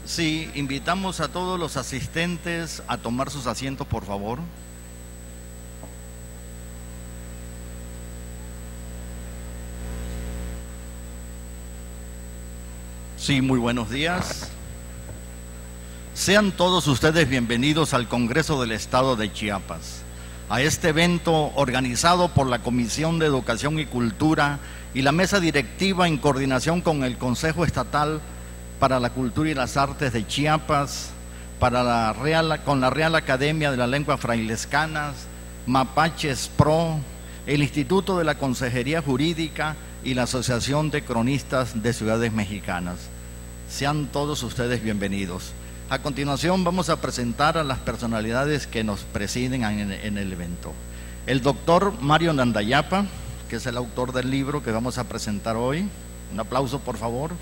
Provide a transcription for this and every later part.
Sí, invitamos a todos los asistentes a tomar sus asientos, por favor. Sí, muy buenos días. Sean todos ustedes bienvenidos al Congreso del Estado de Chiapas, a este evento organizado por la Comisión de Educación y Cultura y la Mesa Directiva en coordinación con el Consejo Estatal para la Cultura y las Artes de Chiapas, con la Real Academia de la Lengua Frailescanas, Mapaches Pro, el Instituto de la Consejería Jurídica y la Asociación de Cronistas de Ciudades Mexicanas. Sean todos ustedes bienvenidos. A continuación vamos a presentar a las personalidades que nos presiden en el evento. El doctor Mario Nandayapa, que es el autor del libro que vamos a presentar hoy. Un aplauso, por favor.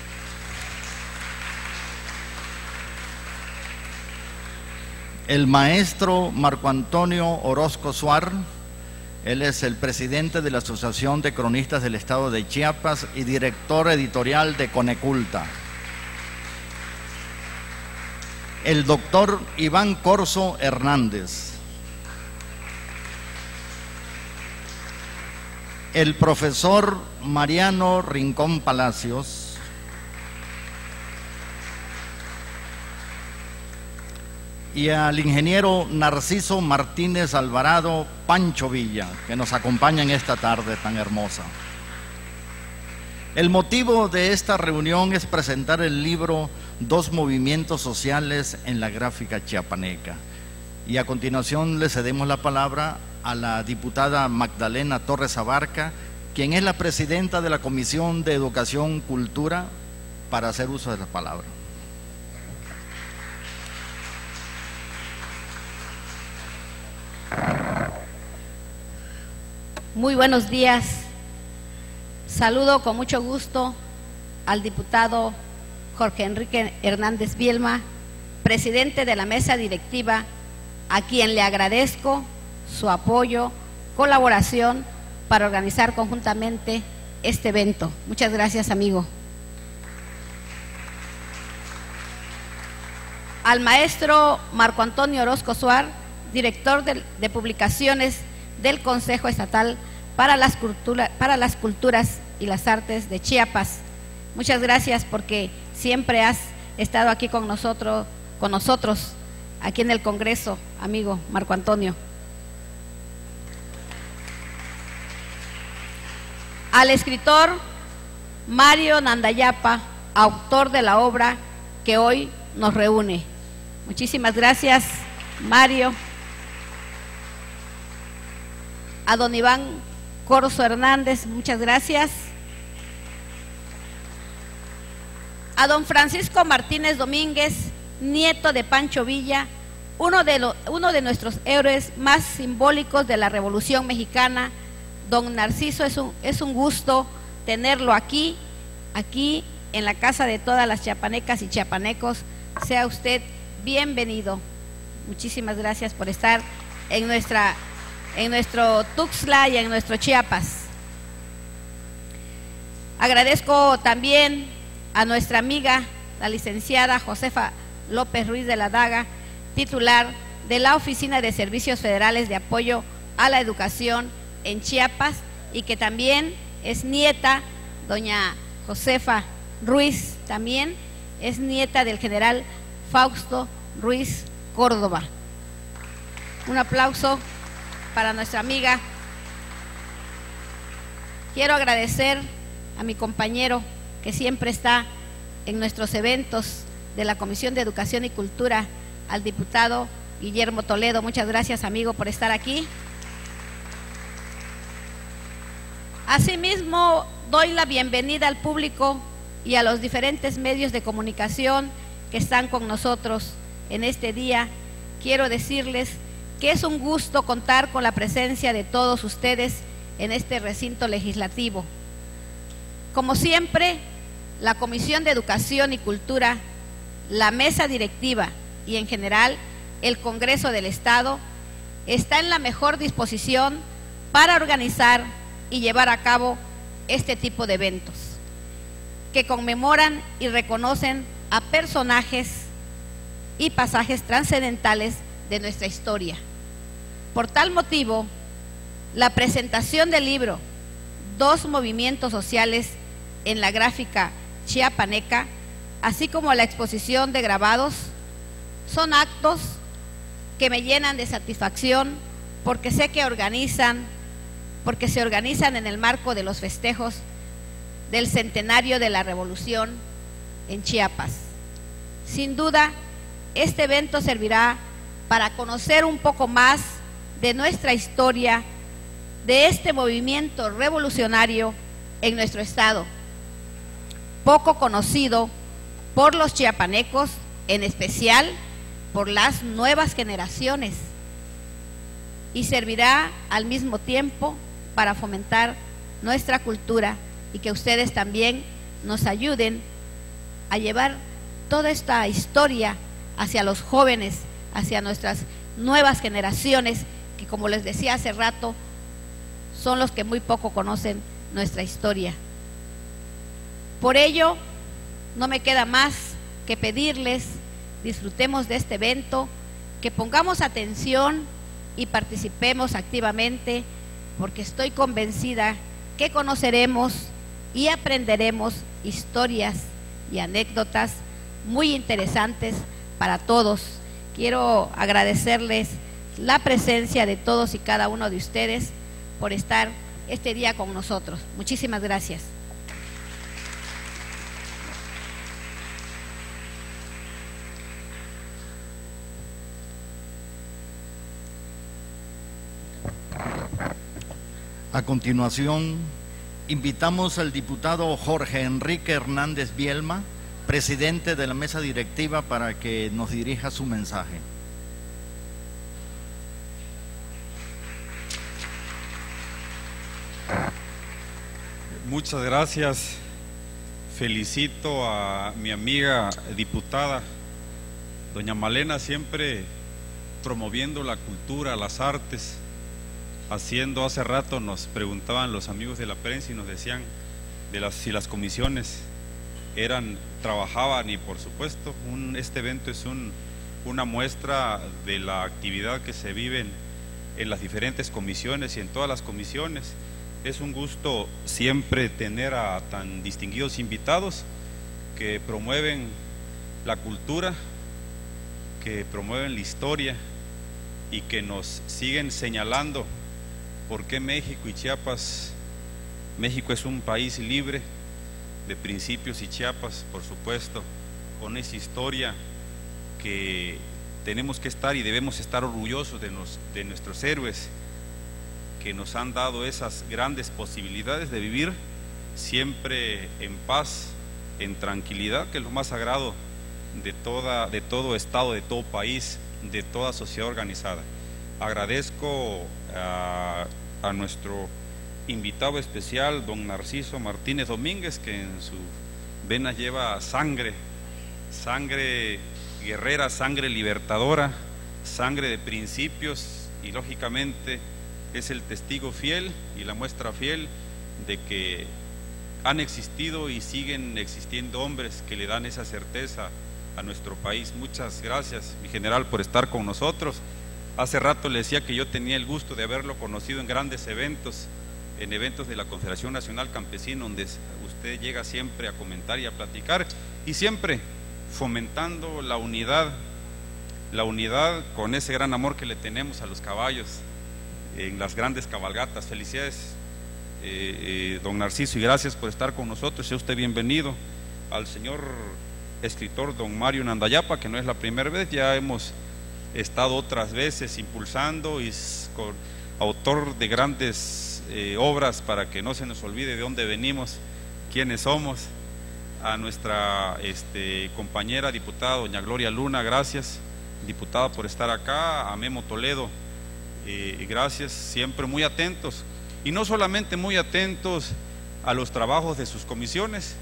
El maestro Marco Antonio Orozco Suar, él es el presidente de la Asociación de Cronistas del Estado de Chiapas y director editorial de Coneculta. El doctor Iván Corzo Hernández. El profesor Mariano Rincón Palacios. Y al ingeniero Narciso Martínez Alvarado Pancho Villa, que nos acompaña en esta tarde tan hermosa. El motivo de esta reunión es presentar el libro Dos movimientos sociales en la gráfica chiapaneca. Y a continuación le cedemos la palabra a la diputada Magdalena Torres Abarca, quien es la presidenta de la Comisión de Educación y Cultura, para hacer uso de la palabra. Muy buenos días. Saludo con mucho gusto al diputado Jorge Enrique Hernández Bielma, presidente de la mesa directiva, a quien le agradezco su apoyo, colaboración para organizar conjuntamente este evento. Muchas gracias, amigo. Al maestro Marco Antonio Orozco Suar, director de publicaciones del Consejo Estatal para las Culturas y las Artes de Chiapas. Muchas gracias porque siempre has estado aquí con nosotros, aquí en el Congreso, amigo Marco Antonio. Al escritor Mario Nandayapa, autor de la obra que hoy nos reúne. Muchísimas gracias, Mario. A don Iván Corzo Hernández, muchas gracias. A don Francisco Martínez Domínguez, nieto de Pancho Villa, uno de nuestros héroes más simbólicos de la Revolución Mexicana. Don Narciso, es un gusto tenerlo aquí en la casa de todas las chiapanecas y chiapanecos. Sea usted bienvenido. Muchísimas gracias por estar en nuestro Tuxtla y en nuestro Chiapas. Agradezco también a nuestra amiga, la licenciada Josefa López Ruiz de la Daga, titular de la Oficina de Servicios Federales de Apoyo a la Educación en Chiapas, y que también es nieta, doña Josefa Ruiz, también es nieta del general Fausto Ruiz Córdoba. Un aplauso para nuestra amiga. Quiero agradecer a mi compañero que siempre está en nuestros eventos de la Comisión de Educación y Cultura, al diputado Guillermo Toledo. Muchas gracias, amigo, por estar aquí. Asimismo, doy la bienvenida al público y a los diferentes medios de comunicación que están con nosotros en este día. Quiero decirles que es un gusto contar con la presencia de todos ustedes en este recinto legislativo. Como siempre, la Comisión de Educación y Cultura, la mesa directiva y en general el Congreso del Estado está en la mejor disposición para organizar y llevar a cabo este tipo de eventos que conmemoran y reconocen a personajes y pasajes trascendentales de nuestra historia. Por tal motivo, la presentación del libro Dos movimientos sociales en la gráfica chiapaneca, así como la exposición de grabados, son actos que me llenan de satisfacción porque sé que se organizan en el marco de los festejos del centenario de la Revolución en Chiapas. Sin duda, este evento servirá para conocer un poco más de nuestra historia, de este movimiento revolucionario en nuestro estado, poco conocido por los chiapanecos, en especial por las nuevas generaciones, y servirá al mismo tiempo para fomentar nuestra cultura y que ustedes también nos ayuden a llevar toda esta historia hacia los jóvenes, hacia nuestras nuevas generaciones, que como les decía hace rato, son los que muy poco conocen nuestra historia. Por ello, no me queda más que pedirles, disfrutemos de este evento, que pongamos atención y participemos activamente, porque estoy convencida que conoceremos y aprenderemos historias y anécdotas muy interesantes para todos. Quiero agradecerles la presencia de todos y cada uno de ustedes por estar este día con nosotros. Muchísimas gracias. A continuación, invitamos al diputado Jorge Enrique Hernández Bielma, presidente de la mesa directiva, para que nos dirija su mensaje. Muchas gracias. Felicito a mi amiga diputada, doña Malena, siempre promoviendo la cultura, las artes. Hace rato nos preguntaban los amigos de la prensa y nos decían si las comisiones trabajaban, y por supuesto este evento es una muestra de la actividad que se vive en las diferentes comisiones y en todas las comisiones. Es un gusto siempre tener a tan distinguidos invitados que promueven la cultura, que promueven la historia y que nos siguen señalando por qué México y Chiapas. México es un país libre de principios, y Chiapas, por supuesto, con esa historia que tenemos que estar y debemos estar orgullosos de nuestros héroes, que nos han dado esas grandes posibilidades de vivir siempre en paz, en tranquilidad, que es lo más sagrado de todo estado, de todo país, de toda sociedad organizada. Agradezco a nuestro invitado especial, don Narciso Martínez Domínguez, que en sus venas lleva sangre guerrera, sangre libertadora, sangre de principios, y lógicamente es el testigo fiel y la muestra fiel de que han existido y siguen existiendo hombres que le dan esa certeza a nuestro país. Muchas gracias, mi general, por estar con nosotros. Hace rato le decía que yo tenía el gusto de haberlo conocido en grandes eventos, en eventos de la Confederación Nacional Campesina, donde usted llega siempre a comentar y a platicar, y siempre fomentando la unidad con ese gran amor que le tenemos a los caballos en las grandes cabalgatas. Felicidades, don Narciso, y gracias por estar con nosotros. Sea usted bienvenido. Al señor escritor don Mario Nandayapa, que no es la primera vez, ya hemos estado otras veces impulsando y autor de grandes obras para que no se nos olvide de dónde venimos, quiénes somos. A nuestra compañera diputada doña Gloria Luna, gracias, diputada, por estar acá. A Memo Toledo, gracias, siempre muy atentos, y no solamente muy atentos a los trabajos de sus comisiones,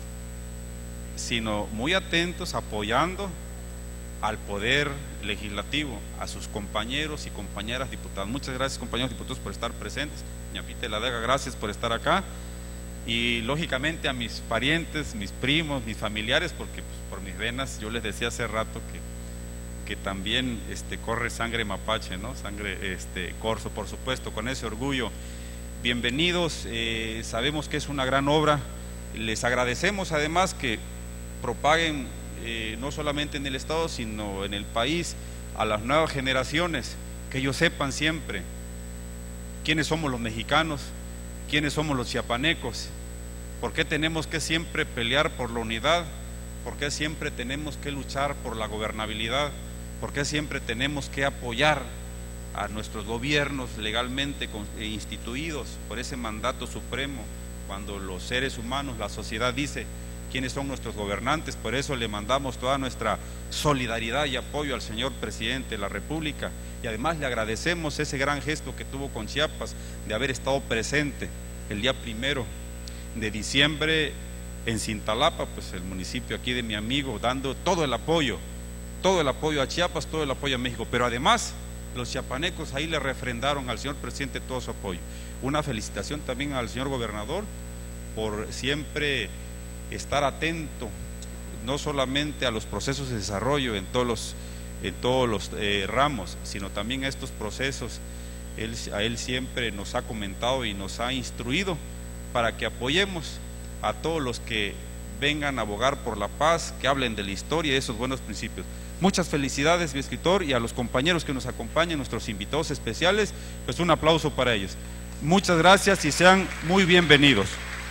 sino muy atentos apoyando al poder legislativo, a sus compañeros y compañeras diputadas. Muchas gracias, compañeros diputados, por estar presentes. Doña Pita de la Vega, gracias por estar acá. y lógicamente a mis parientes, mis primos, mis familiares, porque pues, por mis venas, yo les decía hace rato que también corre sangre mapache, ¿no? Sangre corso, por supuesto, con ese orgullo. Bienvenidos, sabemos que es una gran obra, les agradecemos además que propaguen no solamente en el estado sino en el país a las nuevas generaciones, que ellos sepan siempre quiénes somos los mexicanos, quiénes somos los chiapanecos, por qué tenemos que siempre pelear por la unidad, por qué siempre tenemos que luchar por la gobernabilidad, por qué siempre tenemos que apoyar a nuestros gobiernos legalmente instituidos por ese mandato supremo, cuando los seres humanos, la sociedad dice quiénes son nuestros gobernantes. Por eso le mandamos toda nuestra solidaridad y apoyo al señor presidente de la República, y además le agradecemos ese gran gesto que tuvo con Chiapas de haber estado presente el día 1 de diciembre en Cintalapa, pues el municipio aquí de mi amigo, dando todo el apoyo a Chiapas, todo el apoyo a México, pero además los chiapanecos ahí le refrendaron al señor presidente todo su apoyo. Una felicitación también al señor gobernador por siempre estar atento no solamente a los procesos de desarrollo en todos los ramos, sino también a estos procesos. A él siempre nos ha comentado y nos ha instruido para que apoyemos a todos los que vengan a abogar por la paz, que hablen de la historia y de esos buenos principios. Muchas felicidades, mi escritor, y a los compañeros que nos acompañan, nuestros invitados especiales, pues un aplauso para ellos. Muchas gracias y sean muy bienvenidos.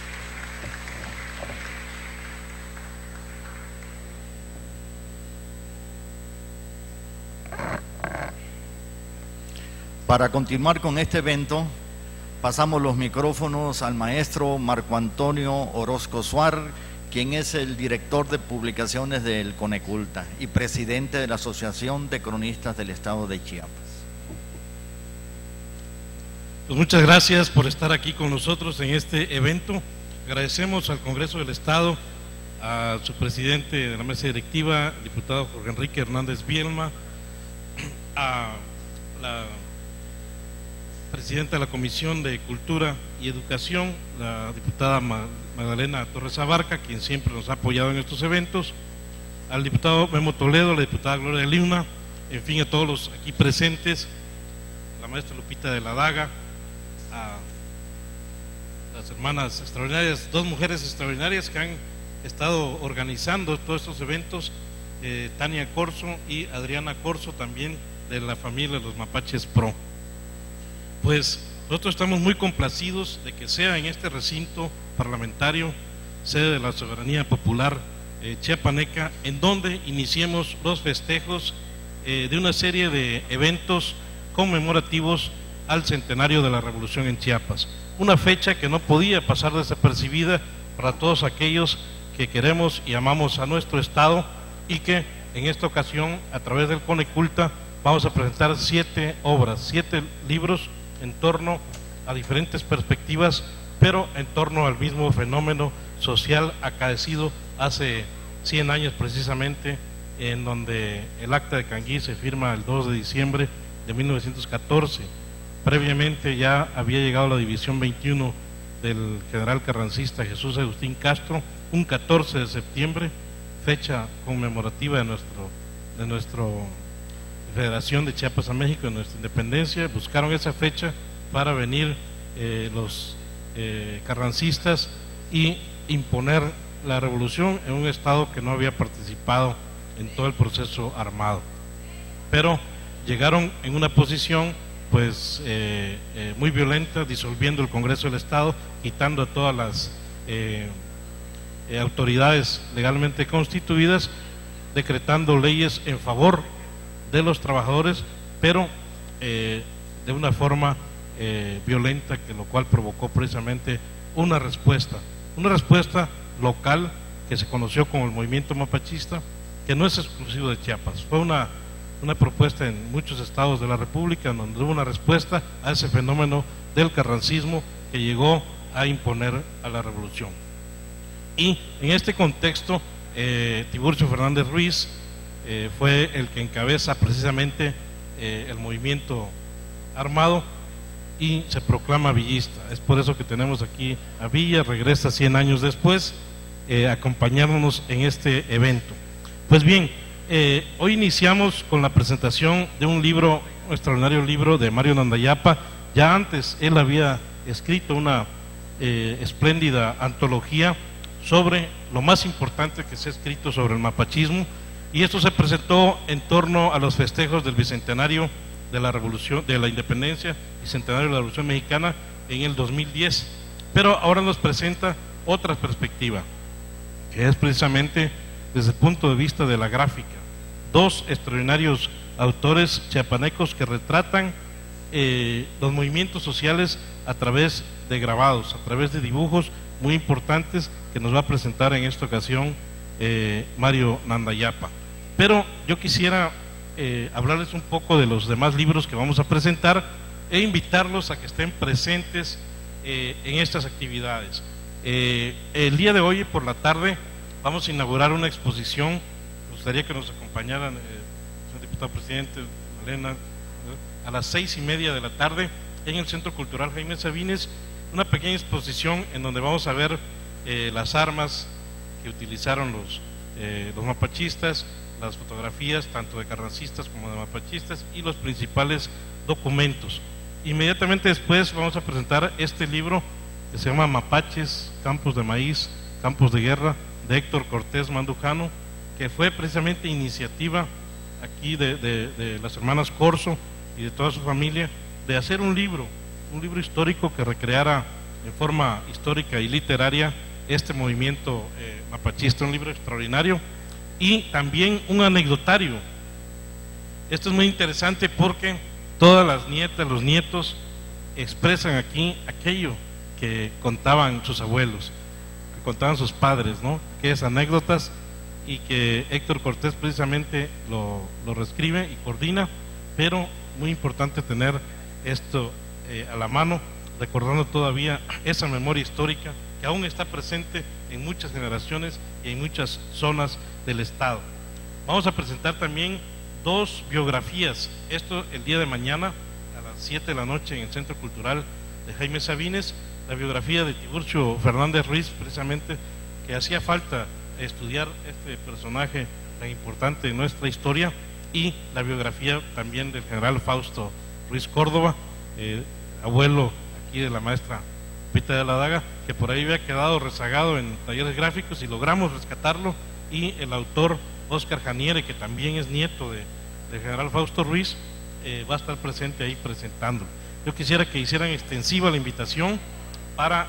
Para continuar con este evento, pasamos los micrófonos al maestro Marco Antonio Orozco Suar, quien es el director de publicaciones del Coneculta y presidente de la Asociación de Cronistas del Estado de Chiapas. Pues muchas gracias por estar aquí con nosotros en este evento. Agradecemos al Congreso del Estado, a su presidente de la mesa directiva, diputado Jorge Enrique Hernández Bielma, a la presidenta de la Comisión de Cultura y Educación, la diputada Magdalena Torres Abarca, quien siempre nos ha apoyado en estos eventos, al diputado Memo Toledo, la diputada Gloria Luna, en fin, a todos los aquí presentes, la maestra Lupita de la Daga, a las hermanas extraordinarias, dos mujeres extraordinarias que han estado organizando todos estos eventos, Tania Corso y Adriana Corso, también de la familia de los Mapaches Pro. Pues nosotros estamos muy complacidos de que sea en este recinto parlamentario, sede de la soberanía popular chiapaneca, en donde iniciemos los festejos de una serie de eventos conmemorativos al centenario de la Revolución en Chiapas. Una fecha que no podía pasar desapercibida para todos aquellos que queremos y amamos a nuestro Estado, y que en esta ocasión, a través del Coneculta, vamos a presentar 7 obras, 7 libros en torno a diferentes perspectivas, pero en torno al mismo fenómeno social acaecido hace 100 años precisamente, en donde el Acta de Canguí se firma el 2 de diciembre de 1914. Previamente ya había llegado la División 21 del general carrancista Jesús Agustín Castro, un 14 de septiembre, fecha conmemorativa de nuestra Federación de Chiapas a México, de nuestra independencia. Buscaron esa fecha para venir los carrancistas y imponer la revolución en un estado que no había participado en todo el proceso armado, pero llegaron en una posición pues muy violenta, disolviendo el Congreso del Estado, quitando a todas las autoridades legalmente constituidas, decretando leyes en favor de los trabajadores, pero de una forma violenta, que lo cual provocó precisamente una respuesta local que se conoció como el movimiento mapachista, que no es exclusivo de Chiapas. Fue una propuesta en muchos estados de la República, en donde hubo una respuesta a ese fenómeno del carrancismo que llegó a imponer a la revolución. Y en este contexto, Tiburcio Fernández Ruiz fue el que encabeza precisamente el movimiento armado, y se proclama villista. Es por eso que tenemos aquí a Villa, regresa 100 años después, acompañándonos en este evento. Pues bien, hoy iniciamos con la presentación de un libro, un extraordinario libro de Mario Nandayapa. Ya antes él había escrito una espléndida antología sobre lo más importante que se ha escrito sobre el mapachismo, y esto se presentó en torno a los festejos del bicentenario de la Revolución, de la Independencia, y centenario de la Revolución Mexicana en el 2010. Pero ahora nos presenta otra perspectiva, que es precisamente desde el punto de vista de la gráfica. Dos extraordinarios autores chiapanecos que retratan los movimientos sociales a través de grabados, a través de dibujos muy importantes que nos va a presentar en esta ocasión Mario Nandayapa. Pero yo quisiera hablarles un poco de los demás libros que vamos a presentar e invitarlos a que estén presentes en estas actividades. El día de hoy por la tarde vamos a inaugurar una exposición. Me gustaría que nos acompañaran, señor diputado presidente, Elena, a las 6:30 de la tarde en el Centro Cultural Jaime Sabines, una pequeña exposición en donde vamos a ver las armas que utilizaron los mapachistas, las fotografías tanto de carrancistas como de mapachistas y los principales documentos. Inmediatamente después vamos a presentar este libro que se llama Mapaches, Campos de Maíz, Campos de Guerra, de Héctor Cortés Mandujano, que fue precisamente iniciativa aquí de las hermanas Corso y de toda su familia, de hacer un libro histórico que recreara en forma histórica y literaria este movimiento mapachista, un libro extraordinario, y también un anecdotario. Esto es muy interesante porque todas las nietas, los nietos expresan aquí aquello que contaban sus abuelos, que contaban sus padres, ¿no? Que es anécdotas, y que Héctor Cortés precisamente lo reescribe y coordina, pero muy importante tener esto a la mano, recordando todavía esa memoria histórica que aún está presente en muchas generaciones y en muchas zonas del estado. Vamos a presentar también dos biografías, esto el día de mañana a las 7 de la noche en el Centro Cultural de Jaime Sabines, la biografía de Tiburcio Fernández Ruiz, precisamente, que hacía falta estudiar este personaje tan importante en nuestra historia, y la biografía también del general Fausto Ruiz Córdoba, abuelo aquí de la maestra Pita de la Daga, que por ahí había quedado rezagado en talleres gráficos y logramos rescatarlo, y el autor Óscar Janiere, que también es nieto del general Fausto Ruiz, va a estar presente ahí presentándolo. Yo quisiera que hicieran extensiva la invitación para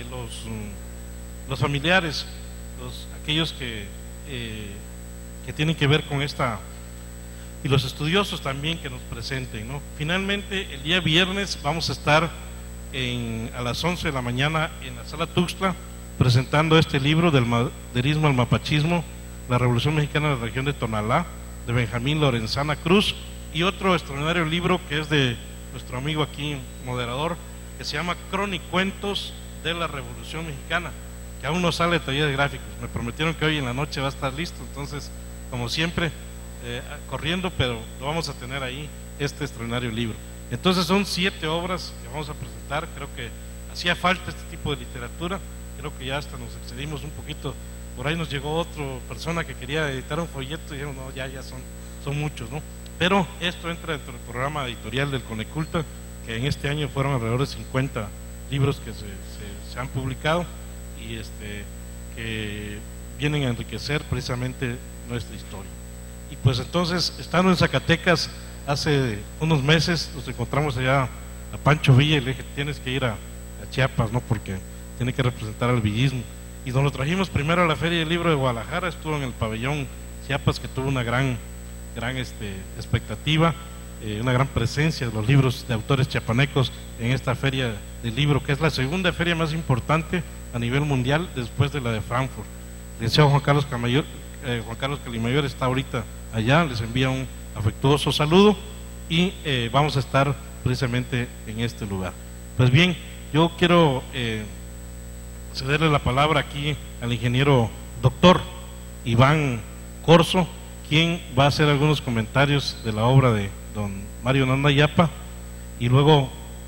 los familiares, aquellos que tienen que ver con esta, y los estudiosos también que nos presenten, ¿no? Finalmente, el día viernes vamos a estar a las 11 de la mañana en la Sala Tuxtla presentando este libro del maderismo al mapachismo, la Revolución Mexicana en la región de Tonalá, de Benjamín Lorenzana Cruz, y otro extraordinario libro que es de nuestro amigo aquí, moderador, que se llama Cronicuentos de la Revolución Mexicana, que aún no sale de talleres gráficos. Me prometieron que hoy en la noche va a estar listo, entonces, como siempre, corriendo, pero lo vamos a tener ahí, este extraordinario libro. Entonces son 7 obras que vamos a presentar. Creo que hacía falta este tipo de literatura, creo que ya hasta nos excedimos un poquito. Por ahí nos llegó otra persona que quería editar un folleto y dijimos, no, ya son muchos, ¿no? Pero esto entra dentro del programa editorial del Coneculta, que en este año fueron alrededor de 50 libros que se han publicado, y que vienen a enriquecer precisamente nuestra historia. Y pues entonces, estando en Zacatecas hace unos meses, nos encontramos allá a Pancho Villa y le dije, tienes que ir a Chiapas, ¿no? Porque tiene que representar al villismo. Y nos lo trajimos primero a la Feria del Libro de Guadalajara, estuvo en el pabellón Chiapas, que tuvo una gran expectativa, una gran presencia de los libros de autores chiapanecos en esta Feria del Libro, que es la segunda feria más importante a nivel mundial después de la de Frankfurt. El licenciado Juan Carlos Calimayor está ahorita allá, les envía un afectuoso saludo, y vamos a estar precisamente en este lugar. Pues bien, yo quiero cederle la palabra aquí al ingeniero doctor Iván Corso, quien va a hacer algunos comentarios de la obra de don Mario Nandayapa, y luego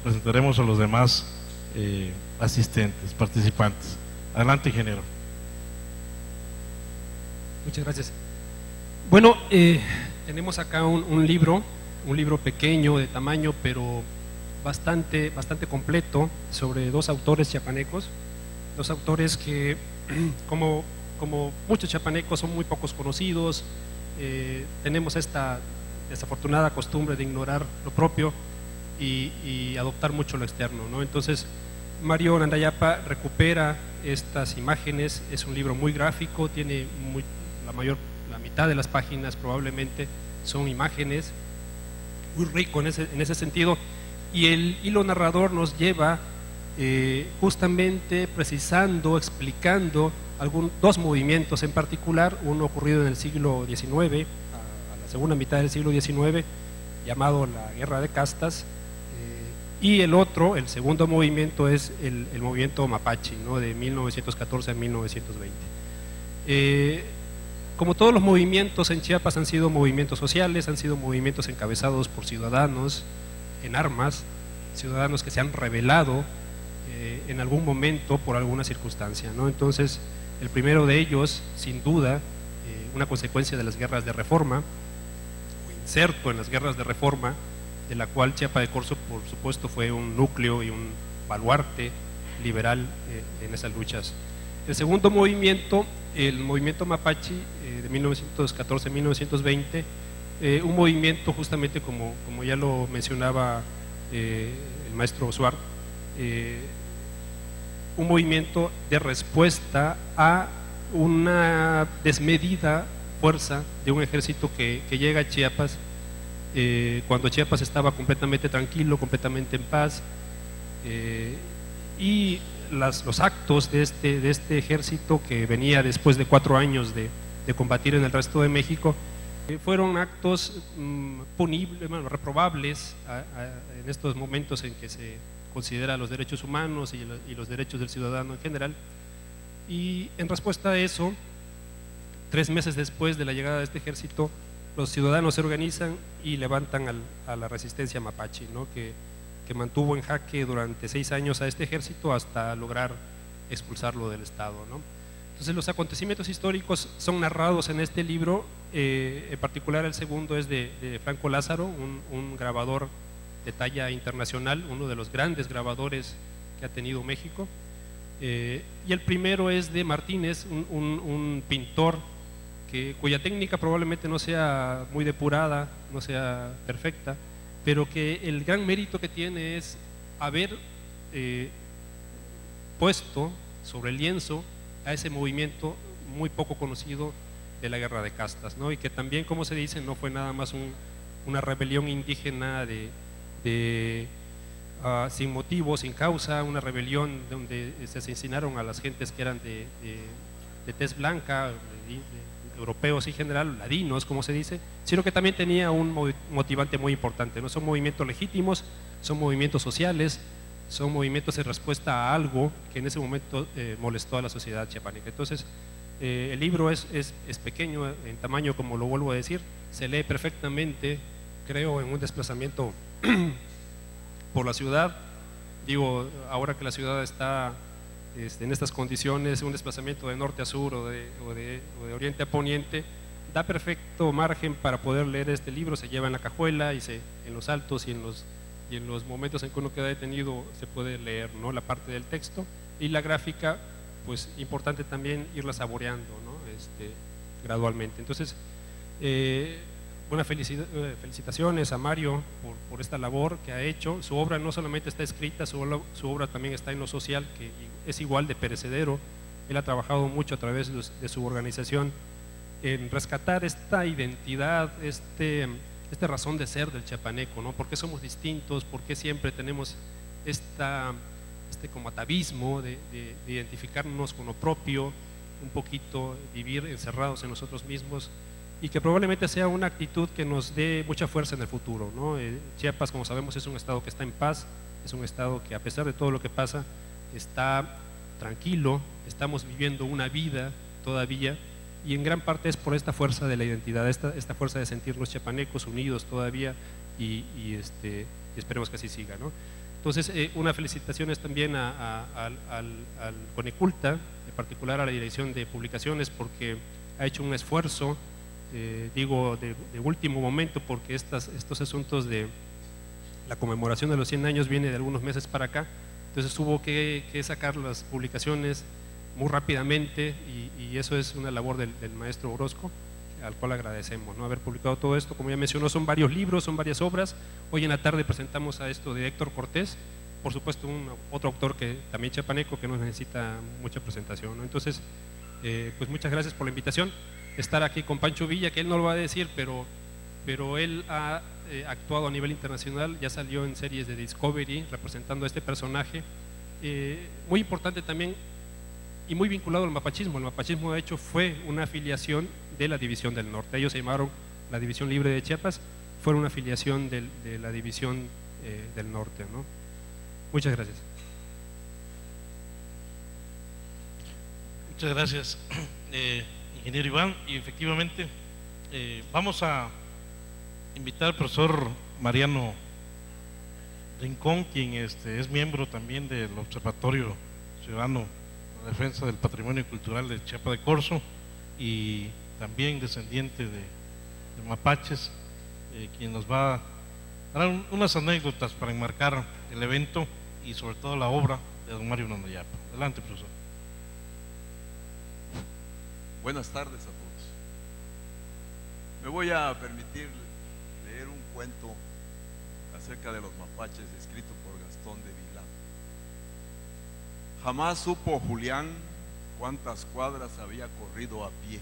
presentaremos a los demás asistentes, participantes. Adelante, ingeniero. Muchas gracias. Bueno, tenemos acá un libro pequeño de tamaño, pero bastante completo, sobre dos autores chiapanecos, dos autores que como muchos chiapanecos son muy pocos conocidos. Tenemos esta desafortunada costumbre de ignorar lo propio y adoptar mucho lo externo, ¿no? Entonces Mario Nandayapa recupera estas imágenes. Es un libro muy gráfico, tiene la mitad de las páginas probablemente son imágenes, muy rico en ese sentido, y el hilo narrador nos lleva justamente precisando, explicando dos movimientos en particular, uno ocurrido en el siglo XIX, a la segunda mitad del siglo XIX, llamado la Guerra de Castas, y el otro, el segundo movimiento, es el movimiento Mapache, ¿no?, de 1914 a 1920. Como todos los movimientos en Chiapas han sido movimientos sociales, han sido movimientos encabezados por ciudadanos en armas, ciudadanos que se han rebelado en algún momento por alguna circunstancia, ¿no? Entonces, el primero de ellos, sin duda, una consecuencia de las guerras de reforma, o inserto en las guerras de reforma, de la cual Chiapa de Corzo, por supuesto, fue un núcleo y un baluarte liberal en esas luchas. El segundo movimiento, el movimiento Mapache, de 1914-1920, un movimiento justamente como ya lo mencionaba el maestro Suárez, un movimiento de respuesta a una desmedida fuerza de un ejército que llega a Chiapas cuando Chiapas estaba completamente tranquilo, completamente en paz, y los actos de este ejército, que venía después de 4 años de combatir en el resto de México, fueron actos punibles, reprobables en estos momentos en que se considera los derechos humanos y los derechos del ciudadano en general. Y en respuesta a eso, 3 meses después de la llegada de este ejército, los ciudadanos se organizan y levantan a la resistencia mapache, ¿no?, que mantuvo en jaque durante 6 años a este ejército hasta lograr expulsarlo del estado, ¿no? Entonces, los acontecimientos históricos son narrados en este libro. En particular, el segundo es de Franco Lázaro, un grabador de talla internacional, uno de los grandes grabadores que ha tenido México, y el primero es de Martínez, un pintor cuya técnica probablemente no sea muy depurada, no sea perfecta, pero que el gran mérito que tiene es haber puesto sobre el lienzo a ese movimiento muy poco conocido de la Guerra de Castas, ¿no? Y que también, como se dice, no fue nada más una rebelión indígena sin motivo, sin causa, una rebelión donde se asesinaron a las gentes que eran de tez blanca, de europeos en general, ladinos, como se dice, sino que también tenía un motivante muy importante, ¿no? Son movimientos legítimos, son movimientos sociales, son movimientos en respuesta a algo que en ese momento molestó a la sociedad chiapaneca. Entonces, el libro es pequeño en tamaño, como lo vuelvo a decir, se lee perfectamente, creo, en un desplazamiento por la ciudad. Digo, ahora que la ciudad está en estas condiciones, un desplazamiento de norte a sur o de oriente a poniente, da perfecto margen para poder leer este libro. Se lleva en la cajuela y en los altos y en los momentos en que uno queda detenido se puede leer, ¿no?, la parte del texto, y la gráfica, pues importante también irla saboreando, ¿no?, gradualmente. Entonces, buenas felicitaciones a Mario por esta labor que ha hecho. Su obra no solamente está escrita, su obra también está en lo social, que es igual de perecedero. Él ha trabajado mucho a través de su organización en rescatar esta identidad, este razón de ser del chiapaneco, ¿no? ¿Por qué somos distintos? ¿Por qué siempre tenemos como atavismo de identificarnos con lo propio, un poquito vivir encerrados en nosotros mismos, y que probablemente sea una actitud que nos dé mucha fuerza en el futuro, ¿no? Chiapas, como sabemos, es un estado que está en paz, es un estado que, a pesar de todo lo que pasa, está tranquilo, estamos viviendo una vida todavía, y en gran parte es por esta fuerza de la identidad, esta fuerza de sentirnos chiapanecos unidos todavía, y esperemos que así siga, ¿no? Entonces, unas felicitaciones también al Coneculta, en particular a la Dirección de Publicaciones, porque ha hecho un esfuerzo, digo, de último momento, porque estos asuntos de la conmemoración de los 100 años viene de algunos meses para acá, entonces hubo que sacar las publicaciones muy rápidamente y eso es una labor del maestro Orozco, al cual agradecemos, ¿no?, haber publicado todo esto. Como ya mencionó, son varios libros, son varias obras. Hoy en la tarde presentamos a esto de Héctor Cortés, por supuesto otro autor que también chiapaneco, que no necesita mucha presentación, ¿no? Entonces, pues muchas gracias por la invitación. Estar aquí con Pancho Villa, que él no lo va a decir, pero él ha actuado a nivel internacional, ya salió en series de Discovery representando a este personaje, muy importante también y muy vinculado al mapachismo. El mapachismo, de hecho, fue una afiliación de la División del Norte. Ellos se llamaron la División Libre de Chiapas, fue una afiliación de la División del Norte, ¿no? Muchas gracias. Muchas gracias, ingeniero Iván. Y efectivamente, vamos a invitar al profesor Mariano Rincón, quien es miembro también del Observatorio Ciudadano de Defensa del Patrimonio Cultural de Chiapa de Corzo y también descendiente de mapaches, quien nos va a dar unas anécdotas para enmarcar el evento y sobre todo la obra de don Mario Nonayapa. Adelante, profesor. Buenas tardes a todos. Me voy a permitir leer un cuento acerca de los mapaches escrito por Gastón de Vilá. Jamás supo Julián cuántas cuadras había corrido a pie,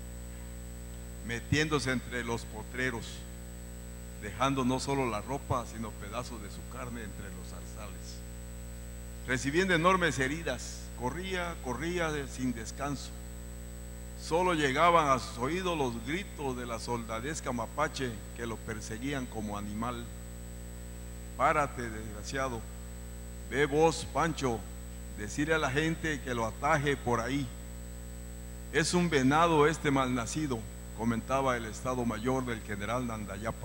metiéndose entre los potreros, dejando no solo la ropa, sino pedazos de su carne entre los zarzales. Recibiendo enormes heridas, corría sin descanso. Solo llegaban a sus oídos los gritos de la soldadesca mapache que lo perseguían como animal. Párate, desgraciado, ve vos, Pancho, decirle a la gente que lo ataje por ahí. Es un venado este malnacido, comentaba el estado mayor del general Nandayapa.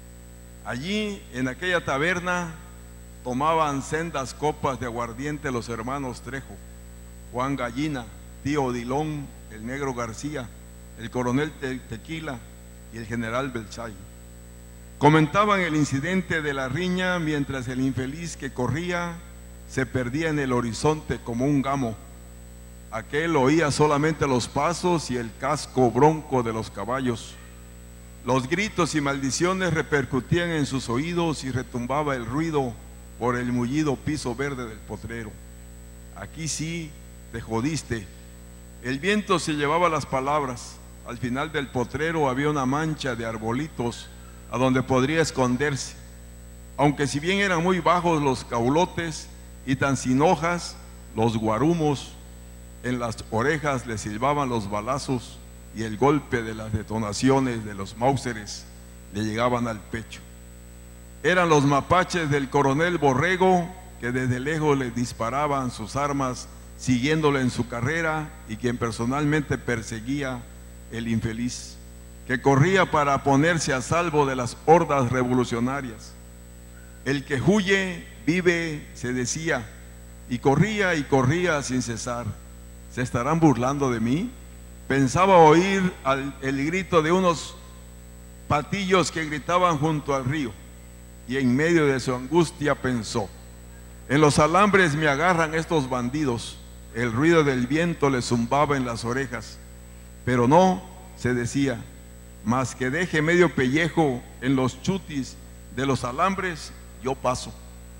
Allí, en aquella taberna, tomaban sendas copas de aguardiente los hermanos Trejo, Juan Gallina, tío Dilón, el negro García, el coronel Tequila y el general Belchay. Comentaban el incidente de la riña mientras el infeliz que corría se perdía en el horizonte como un gamo. Aquel oía solamente los pasos y el casco bronco de los caballos. Los gritos y maldiciones repercutían en sus oídos y retumbaba el ruido por el mullido piso verde del potrero. Aquí sí te jodiste. El viento se llevaba las palabras. Al final del potrero había una mancha de arbolitos a donde podría esconderse. Aunque si bien eran muy bajos los caulotes y tan sin hojas, los guarumos, en las orejas le silbaban los balazos y el golpe de las detonaciones de los mauseres le llegaban al pecho. Eran los mapaches del coronel Borrego que desde lejos le disparaban sus armas siguiéndole en su carrera y quien personalmente perseguía el infeliz, que corría para ponerse a salvo de las hordas revolucionarias. El que huye vive, se decía, y corría sin cesar. ¿Se estarán burlando de mí? Pensaba oír el grito de unos patillos que gritaban junto al río, y en medio de su angustia pensó: en los alambres me agarran estos bandidos. El ruido del viento le zumbaba en las orejas, pero no, se decía, más que deje medio pellejo en los chutis de los alambres, yo paso.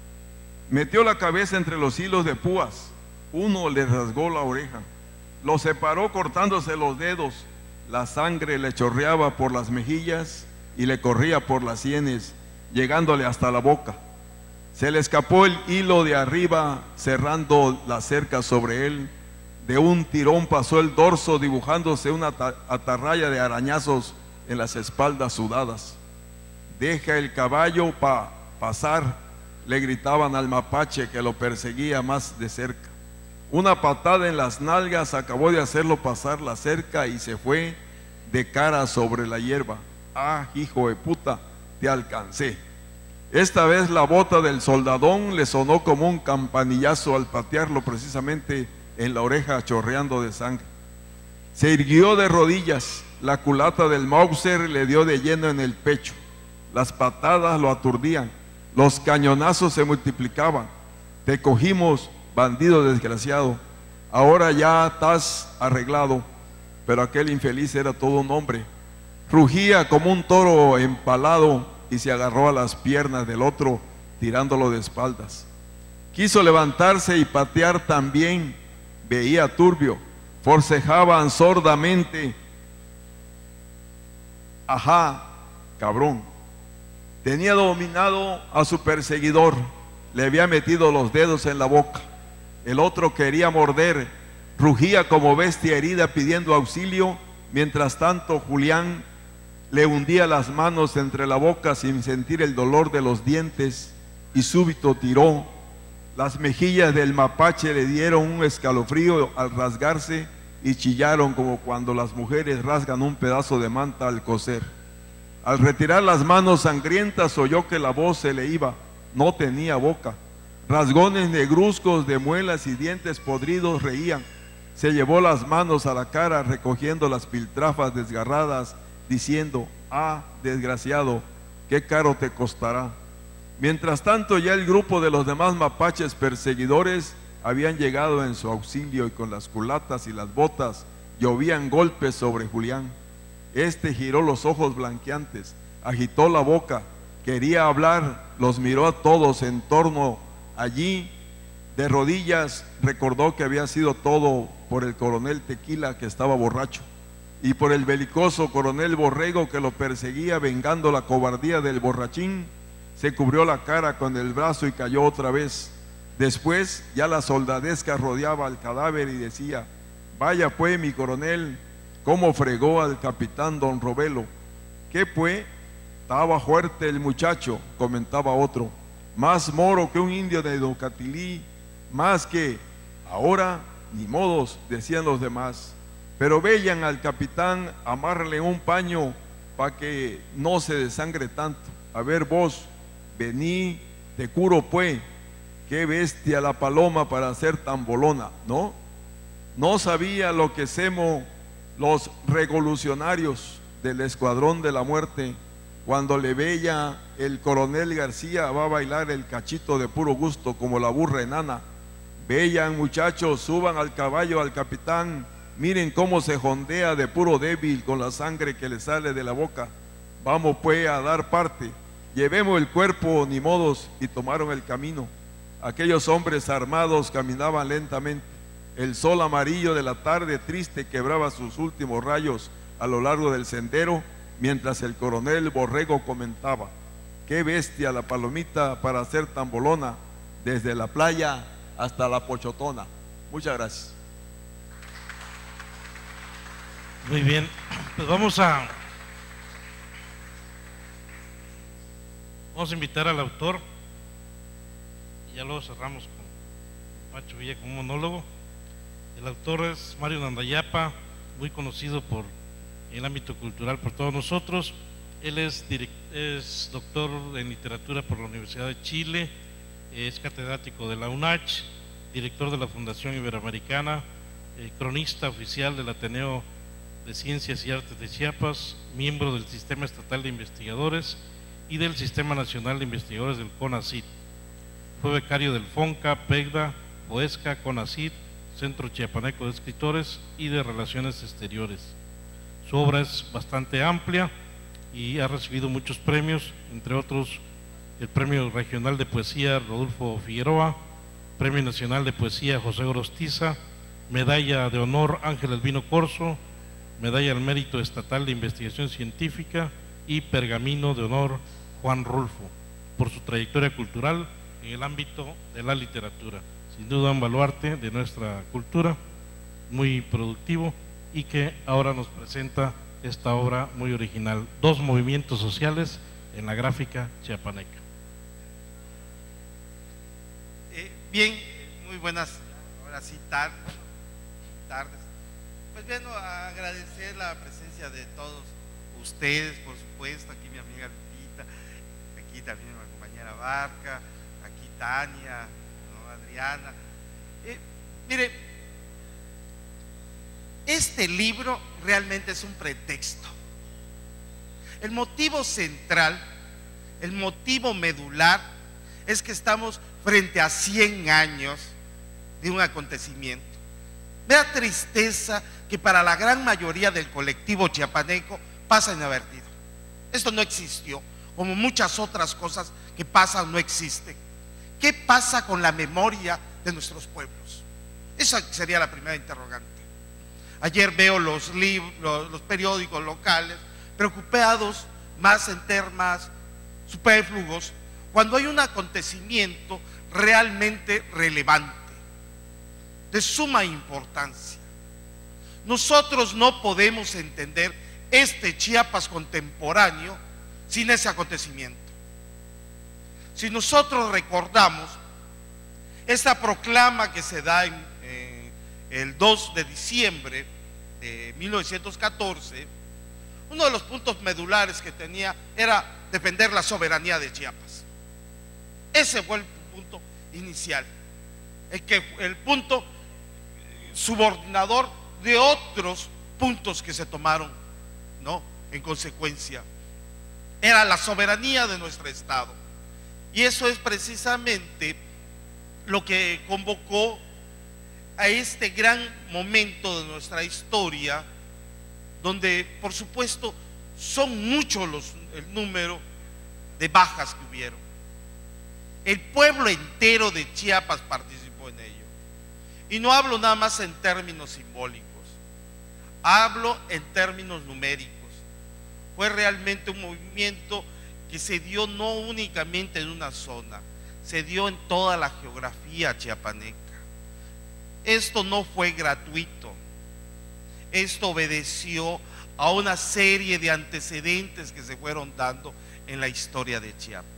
Metió la cabeza entre los hilos de púas. Uno le rasgó la oreja, lo separó cortándose los dedos. La sangre le chorreaba por las mejillas y le corría por las sienes, llegándole hasta la boca. Se le escapó el hilo de arriba, cerrando la cerca sobre él. De un tirón pasó el dorso, dibujándose una atarraya de arañazos en las espaldas sudadas. Deja el caballo para pasar, le gritaban al mapache que lo perseguía más de cerca. Una patada en las nalgas acabó de hacerlo pasar la cerca y se fue de cara sobre la hierba. Ah, hijo de puta, te alcancé. Esta vez la bota del soldadón le sonó como un campanillazo al patearlo precisamente en la oreja, chorreando de sangre. Se irguió de rodillas, la culata del Mauser le dio de lleno en el pecho. Las patadas lo aturdían, los cañonazos se multiplicaban. Te cogimos, bandido desgraciado, ahora ya estás arreglado. Pero aquel infeliz era todo un hombre. Rugía como un toro empalado y se agarró a las piernas del otro, tirándolo de espaldas. Quiso levantarse y patear también, veía turbio, forcejaban sordamente. Ajá, cabrón. Tenía dominado a su perseguidor, le había metido los dedos en la boca. El otro quería morder, rugía como bestia herida pidiendo auxilio. Mientras tanto, Julián le hundía las manos entre la boca sin sentir el dolor de los dientes y súbito tiró. Las mejillas del mapache le dieron un escalofrío al rasgarse y chillaron como cuando las mujeres rasgan un pedazo de manta al coser. Al retirar las manos sangrientas oyó que la voz se le iba, no tenía boca. Rasgones negruzcos de muelas y dientes podridos reían. Se llevó las manos a la cara recogiendo las piltrafas desgarradas, diciendo: ah, desgraciado, qué caro te costará. Mientras tanto, ya el grupo de los demás mapaches perseguidores habían llegado en su auxilio y con las culatas y las botas llovían golpes sobre Julián. Este giró los ojos blanqueantes, agitó la boca, quería hablar, los miró a todos en torno. Allí, de rodillas, recordó que había sido todo por el coronel Tequila, que estaba borracho, y por el belicoso coronel Borrego, que lo perseguía vengando la cobardía del borrachín. Se cubrió la cara con el brazo y cayó otra vez. Después ya la soldadesca rodeaba al cadáver y decía: vaya pues, mi coronel, cómo fregó al capitán don Robelo. ¿Qué pues? Estaba fuerte el muchacho, comentaba otro, más moro que un indio de Docatilí, más que ahora, ni modos, decían los demás. Pero veían al capitán amarle un paño para que no se desangre tanto. A ver vos, vení, te curo pues. Qué bestia la paloma para ser tan bolona, ¿no? No sabía lo que hacemos los revolucionarios del Escuadrón de la Muerte. Cuando le veía el coronel García va a bailar el cachito de puro gusto como la burra enana. Vean, muchachos, suban al caballo al capitán, miren cómo se jondea de puro débil con la sangre que le sale de la boca. Vamos pues a dar parte, llevemos el cuerpo, ni modos, y tomaron el camino. Aquellos hombres armados caminaban lentamente. El sol amarillo de la tarde triste quebraba sus últimos rayos a lo largo del sendero, mientras el coronel Borrego comentaba: qué bestia la palomita para ser tan bolona, desde la playa hasta la Pochotona. Muchas gracias. Muy bien, pues vamos a invitar al autor y ya luego cerramos con Pacho Villa con un monólogo. El autor es Mario Nandayapa, muy conocido por el ámbito cultural por todos nosotros. Él es doctor en literatura por la Universidad de Chile, es catedrático de la UNACH, director de la Fundación Iberoamericana, cronista oficial del Ateneo de Ciencias y Artes de Chiapas, miembro del Sistema Estatal de Investigadores y del Sistema Nacional de Investigadores del CONACYT. Fue becario del FONCA, PEGDA, OESCA, CONACYT, Centro Chiapaneco de Escritores y de Relaciones Exteriores. Su obra es bastante amplia y ha recibido muchos premios, entre otros el Premio Regional de Poesía Rodolfo Figueroa, Premio Nacional de Poesía José Gorostiza, Medalla de Honor Ángel Albino Corzo, Medalla al Mérito Estatal de Investigación Científica y Pergamino de Honor Juan Rulfo, por su trayectoria cultural en el ámbito de la literatura. Sin duda un baluarte de nuestra cultura, muy productivo, y que ahora nos presenta esta obra muy original, Dos movimientos sociales en la gráfica chiapaneca. Bien, muy buenas, ahora sí, tardes. Pues bueno, agradecer la presencia de todos ustedes, por supuesto, aquí mi amiga Lupita, aquí aquí también la compañera Barca, aquí Tania, ¿no? Adriana. Mire, este libro realmente es un pretexto. El motivo central, el motivo medular, es que estamos frente a 100 años de un acontecimiento. Me da tristeza que para la gran mayoría del colectivo chiapaneco pasa inadvertido. Esto no existió, como muchas otras cosas que pasan no existen. ¿Qué pasa con la memoria de nuestros pueblos? Esa sería la primera interrogante. Ayer veo los periódicos locales preocupados más en temas superfluos, cuando hay un acontecimiento realmente relevante, de suma importancia. Nosotros no podemos entender este Chiapas contemporáneo sin ese acontecimiento. Si nosotros recordamos esta proclama que se da el 2 de diciembre de 1914, uno de los puntos medulares que tenía era defender la soberanía de Chiapas. Ese fue el punto inicial, el punto subordinador de otros puntos que se tomaron, ¿no?, en consecuencia. Era la soberanía de nuestro Estado. Y eso es precisamente lo que convocó a este gran momento de nuestra historia, donde por supuesto son muchos el número de bajas que hubieron. El pueblo entero de Chiapas participó en ello. Y no hablo nada más en términos simbólicos, hablo en términos numéricos. Fue realmente un movimiento que se dio no únicamente en una zona, se dio en toda la geografía chiapaneca. Esto no fue gratuito, esto obedeció a una serie de antecedentes que se fueron dando en la historia de Chiapas.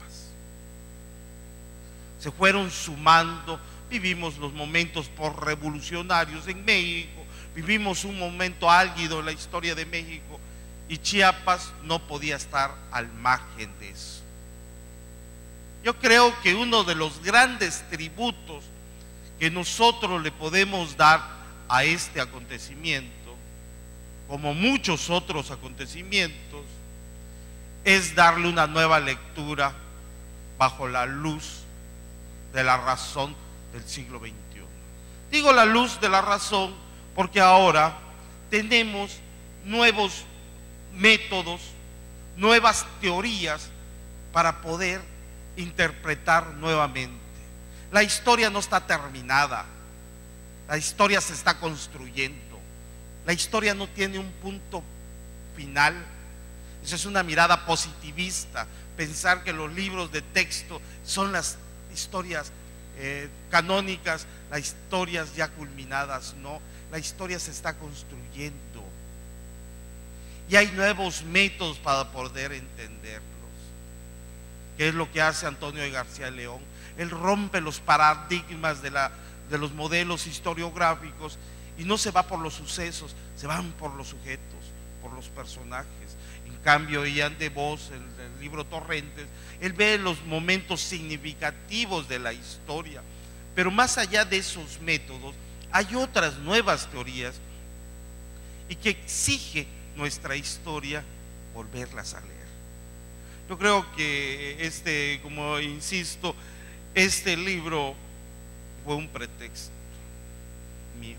Se fueron sumando, vivimos los momentos postrevolucionarios en México, vivimos un momento álgido en la historia de México, y Chiapas no podía estar al margen de eso. Yo creo que uno de los grandes tributos que nosotros le podemos dar a este acontecimiento, como muchos otros acontecimientos, es darle una nueva lectura bajo la luz de la razón del siglo XXI. Digo la luz de la razón porque ahora tenemos nuevos métodos, nuevas teorías para poder interpretar nuevamente. La historia no está terminada, la historia se está construyendo, la historia no tiene un punto final. Eso es una mirada positivista, pensar que los libros de texto son las historias canónicas, las historias ya culminadas. No, la historia se está construyendo y hay nuevos métodos para poder entenderlos. ¿Qué es lo que hace Antonio de García León? Él rompe los paradigmas de los modelos historiográficos y no se va por los sucesos, se van por los sujetos, por los personajes. En cambio, Ian de Vos, en el libro Torrentes, él ve los momentos significativos de la historia. Pero más allá de esos métodos, hay otras nuevas teorías y que exige nuestra historia volverlas a leer. Yo creo que como insisto, este libro fue un pretexto mío.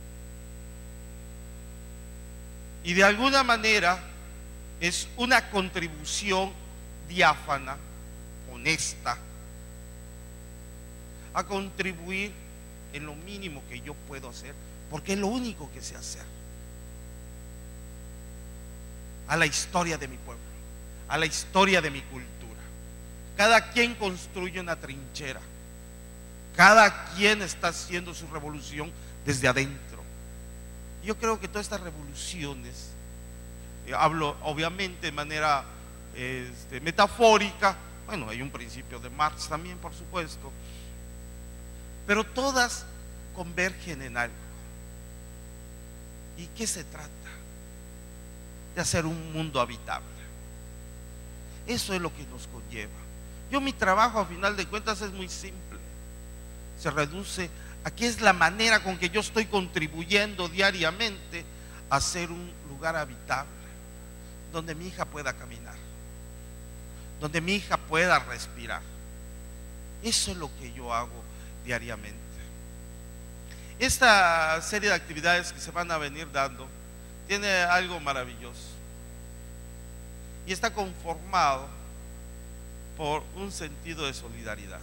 Y de alguna manera es una contribución diáfana, honesta, a contribuir en lo mínimo que yo puedo hacer, porque es lo único que sé hacer, a la historia de mi pueblo, a la historia de mi cultura. Cada quien construye una trinchera, cada quien está haciendo su revolución desde adentro. Yo creo que todas estas revoluciones, hablo obviamente de manera metafórica, bueno, hay un principio de Marx también, por supuesto, pero todas convergen en algo. ¿Y qué se trata? De hacer un mundo habitable. Eso es lo que nos conlleva. Mi trabajo a final de cuentas es muy simple. Se reduce a qué es la manera con que yo estoy contribuyendo diariamente a ser un lugar habitable, donde mi hija pueda caminar, donde mi hija pueda respirar. Eso es lo que yo hago diariamente. Esta serie de actividades que se van a venir dando tiene algo maravilloso y está conformado por un sentido de solidaridad.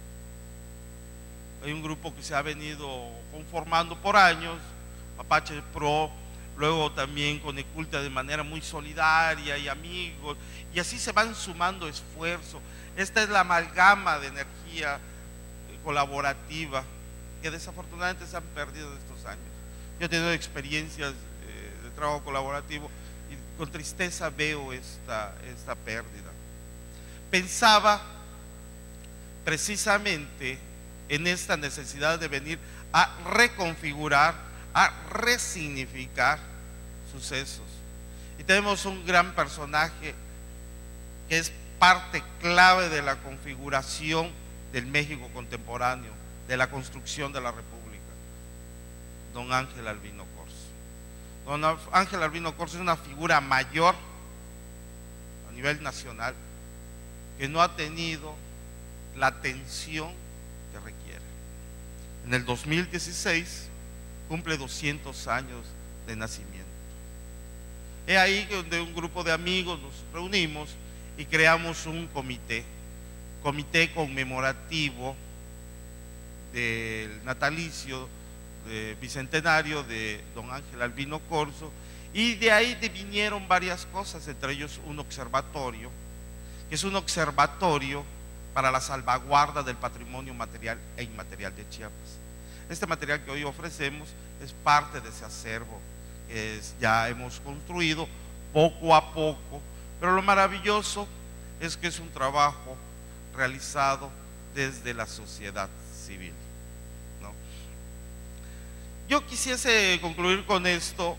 Hay un grupo que se ha venido conformando por años, Mapache Pro, luego también Coneculta de manera muy solidaria y amigos, y así se van sumando esfuerzos. Esta es la amalgama de energía colaborativa que desafortunadamente se han perdido en estos años. Yo he tenido experiencias de trabajo colaborativo y con tristeza veo esta pérdida. Pensaba precisamente en esta necesidad de venir a reconfigurar, a resignificar sucesos. Y tenemos un gran personaje que es parte clave de la configuración del México contemporáneo, de la construcción de la República, don Ángel Albino Corzo. Don Ángel Albino Corzo es una figura mayor a nivel nacional que no ha tenido la atención que requiere. En el 2016 cumple 200 años de nacimiento. Es ahí donde un grupo de amigos nos reunimos y creamos un comité conmemorativo del natalicio bicentenario de don Ángel Albino Corzo, y de ahí vinieron varias cosas, entre ellos un observatorio, que es un observatorio para la salvaguarda del patrimonio material e inmaterial de Chiapas. Este material que hoy ofrecemos es parte de ese acervo que ya hemos construido poco a poco, pero lo maravilloso es que es un trabajo realizado desde la sociedad civil, ¿no? Yo quisiese concluir con esto.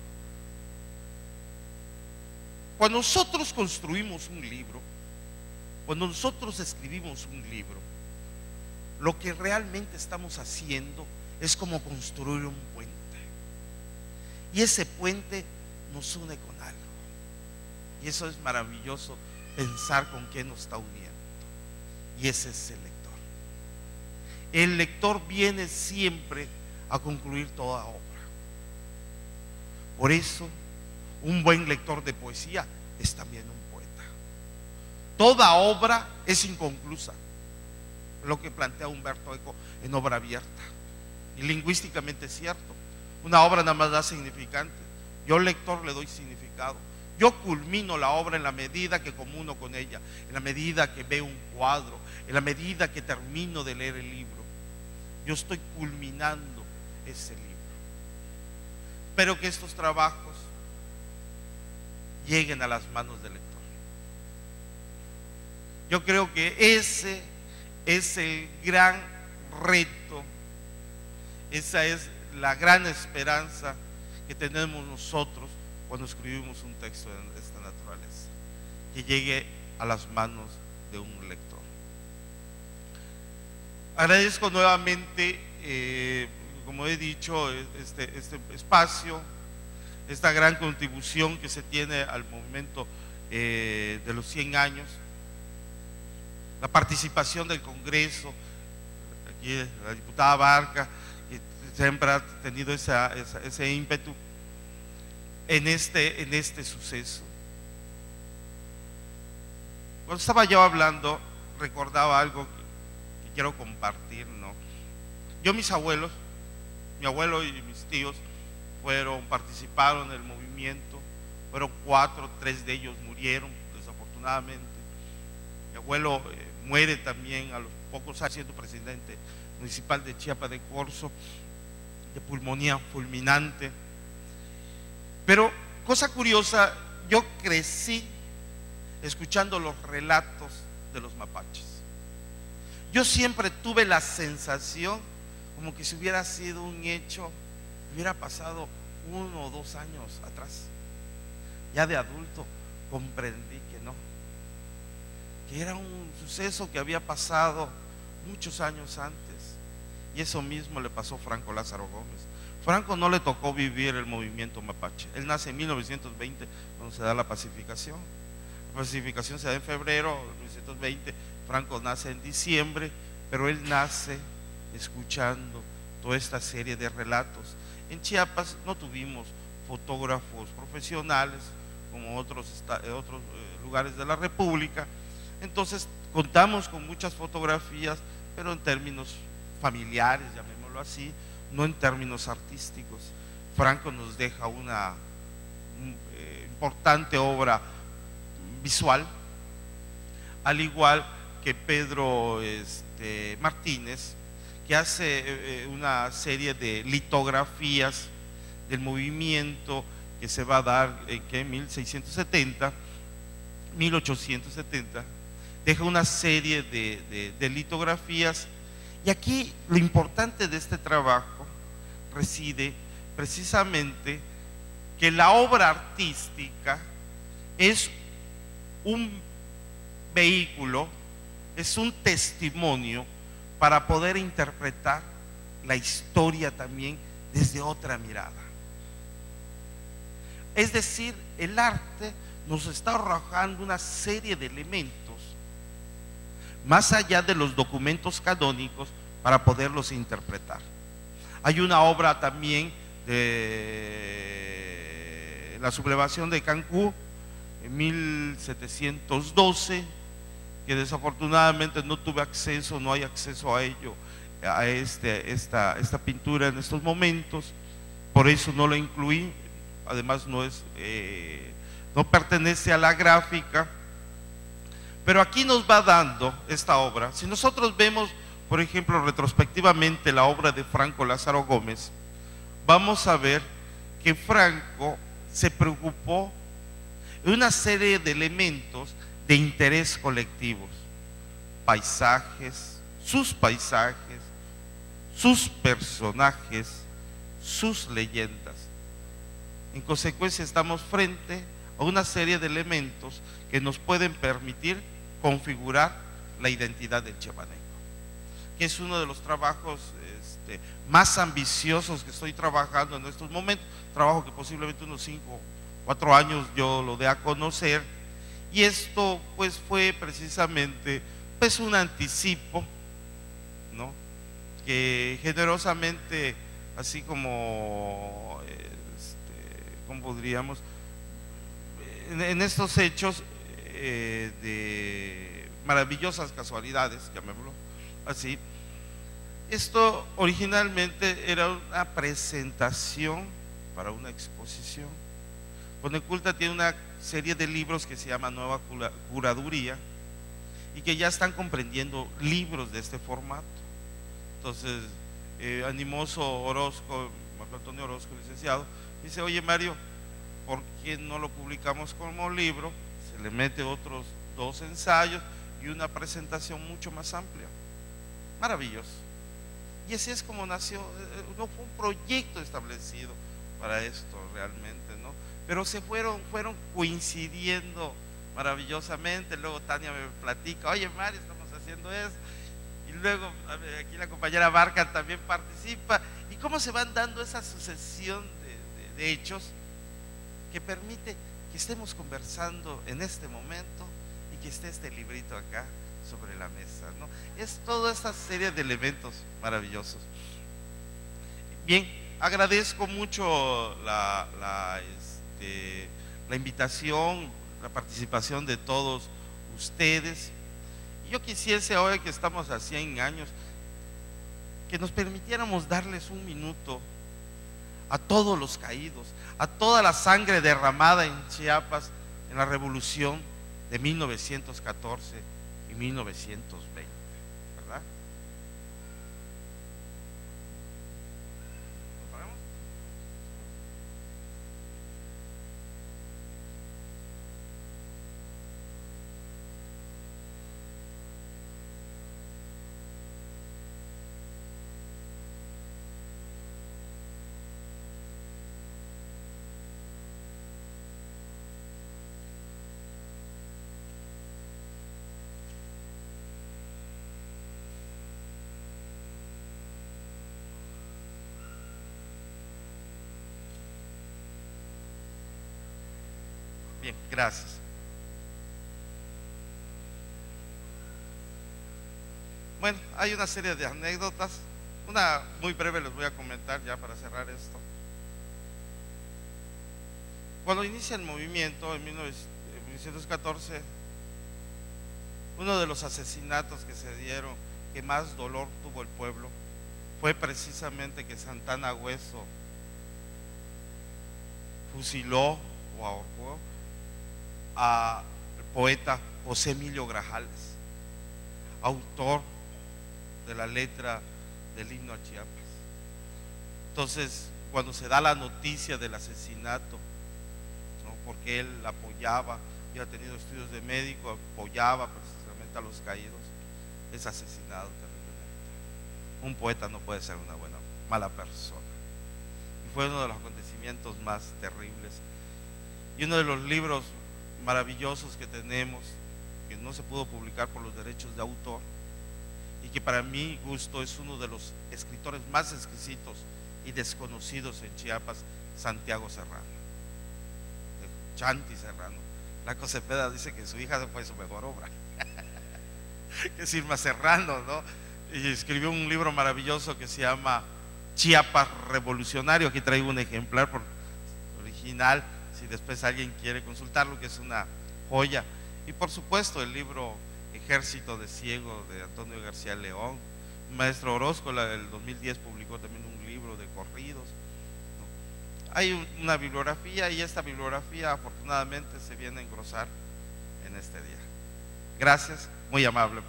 Cuando nosotros construimos un libro, cuando nosotros escribimos un libro, lo que realmente estamos haciendo es como construir un puente. Y ese puente nos une con algo. Y eso es maravilloso, pensar con qué nos está uniendo. Y ese es el lector. El lector viene siempre a concluir toda obra. Por eso, un buen lector de poesía es también un poeta. Toda obra es inconclusa, lo que plantea Humberto Eco en Obra Abierta, y lingüísticamente es cierto. Una obra nada más da significante. Yo, lector, le doy significado. Yo culmino la obra en la medida que comuno con ella, en la medida que veo un cuadro, en la medida que termino de leer el libro. Yo estoy culminando ese libro. Espero que estos trabajos lleguen a las manos del lector. Yo creo que ese es el gran reto, esa es la gran esperanza que tenemos nosotros cuando escribimos un texto de esta naturaleza, que llegue a las manos de un lector. Agradezco nuevamente, como he dicho, este espacio, esta gran contribución que se tiene al movimiento de los 100 años, la participación del Congreso, aquí la diputada Barca, que siempre ha tenido ese ímpetu en este suceso. Cuando estaba yo hablando, recordaba algo que quiero compartir, ¿no? Yo, mis abuelos, mi abuelo y mis tíos participaron en el movimiento, fueron 4, 3 de ellos murieron desafortunadamente. Mi abuelo muere también a los pocos años siendo presidente municipal de Chiapa de Corzo, de pulmonía fulminante. Pero, cosa curiosa, yo crecí escuchando los relatos de los mapaches. Yo siempre tuve la sensación como que si hubiera sido un hecho, hubiera pasado 1 o 2 años atrás. Ya de adulto comprendí que era un suceso que había pasado muchos años antes. Y eso mismo le pasó a Franco Lázaro Gómez. Franco no le tocó vivir el movimiento mapache. Él nace en 1920, cuando se da la pacificación. La pacificación se da en febrero de 1920, Franco nace en diciembre, pero él nace escuchando toda esta serie de relatos. En Chiapas no tuvimos fotógrafos profesionales como otros lugares de la República, entonces contamos con muchas fotografías, pero en términos familiares, llamémoslo así, no en términos artísticos. Franco nos deja una importante obra visual, al igual que Pedro Martínez, que hace una serie de litografías del movimiento que se va a dar en 1870, deja una serie de litografías. Y aquí lo importante de este trabajo reside precisamente que la obra artística es un vehículo, es un testimonio para poder interpretar la historia también desde otra mirada. Es decir, el arte nos está arrojando una serie de elementos más allá de los documentos canónicos para poderlos interpretar. Hay una obra también de la sublevación de Cancún en 1712, que desafortunadamente no tuve acceso, no hay acceso a ello, a esta pintura en estos momentos, por eso no la incluí. Además no pertenece a la gráfica, pero aquí nos va dando esta obra. Si nosotros vemos, por ejemplo, retrospectivamente la obra de Franco Lázaro Gómez, vamos a ver que Franco se preocupó de una serie de elementos de interés colectivos, paisajes, sus personajes, sus leyendas. En consecuencia, estamos frente a una serie de elementos que nos pueden permitir configurar la identidad del chiapaneco, que es uno de los trabajos más ambiciosos que estoy trabajando en estos momentos, trabajo que posiblemente unos 5 o 4 años yo lo dé a conocer, y esto pues fue precisamente pues un anticipo, ¿no?, que generosamente, así como podríamos, en estos hechos de maravillosas casualidades, llamémoslo así, esto originalmente era una presentación para una exposición. Coneculta tiene una serie de libros que se llama Nueva Curaduría y que ya están comprendiendo libros de este formato. Entonces, Animoso Orozco, Marco Antonio Orozco, licenciado, dice: oye, Mario, ¿por qué no lo publicamos como libro? Se le mete otros 2 ensayos y una presentación mucho más amplia. Maravilloso. Y así es como nació. No fue un proyecto establecido para esto realmente, ¿no? Pero se fueron coincidiendo maravillosamente. Luego Tania me platica: oye, Mario, estamos haciendo eso. Y luego aquí la compañera Barca también participa. Y cómo se van dando esa sucesión de hechos que permite que estemos conversando en este momento y que esté este librito acá sobre la mesa, ¿no? Es toda esta serie de elementos maravillosos. Bien, agradezco mucho la invitación, la participación de todos ustedes. Y yo quisiese, hoy que estamos a 100 años, que nos permitiéramos darles un minuto a todos los caídos, a toda la sangre derramada en Chiapas en la revolución de 1914 y 1920, ¿verdad? ¿Nos paramos? Bien, gracias. Bueno, hay una serie de anécdotas. Una muy breve les voy a comentar ya para cerrar esto. Cuando inicia el movimiento en 1914, uno de los asesinatos que se dieron, que más dolor tuvo el pueblo, fue precisamente que Santana Hueso fusiló o ahorcó al poeta José Emilio Grajales, autor de la letra del himno a Chiapas. Entonces, cuando se da la noticia del asesinato, ¿no?, porque él apoyaba, ya ha tenido estudios de médico, apoyaba precisamente a los caídos, es asesinado terriblemente. Un poeta no puede ser una mala persona. Y fue uno de los acontecimientos más terribles. Y uno de los libros maravillosos que tenemos, que no se pudo publicar por los derechos de autor, y que para mi gusto es uno de los escritores más exquisitos y desconocidos en Chiapas, Santiago Serrano, Chanti Serrano. Laco Cepeda dice que su hija fue su mejor obra, que es Irma Serrano, ¿no? Y escribió un libro maravilloso que se llama Chiapas Revolucionario. Aquí traigo un ejemplar original, si después alguien quiere consultarlo, que es una joya. Y por supuesto el libro Ejército de Ciego de Antonio García León. Maestro Orozco, el 2010 publicó también un libro de corridos, ¿no? Hay una bibliografía, y esta bibliografía afortunadamente se viene a engrosar en este día. Gracias, muy amable.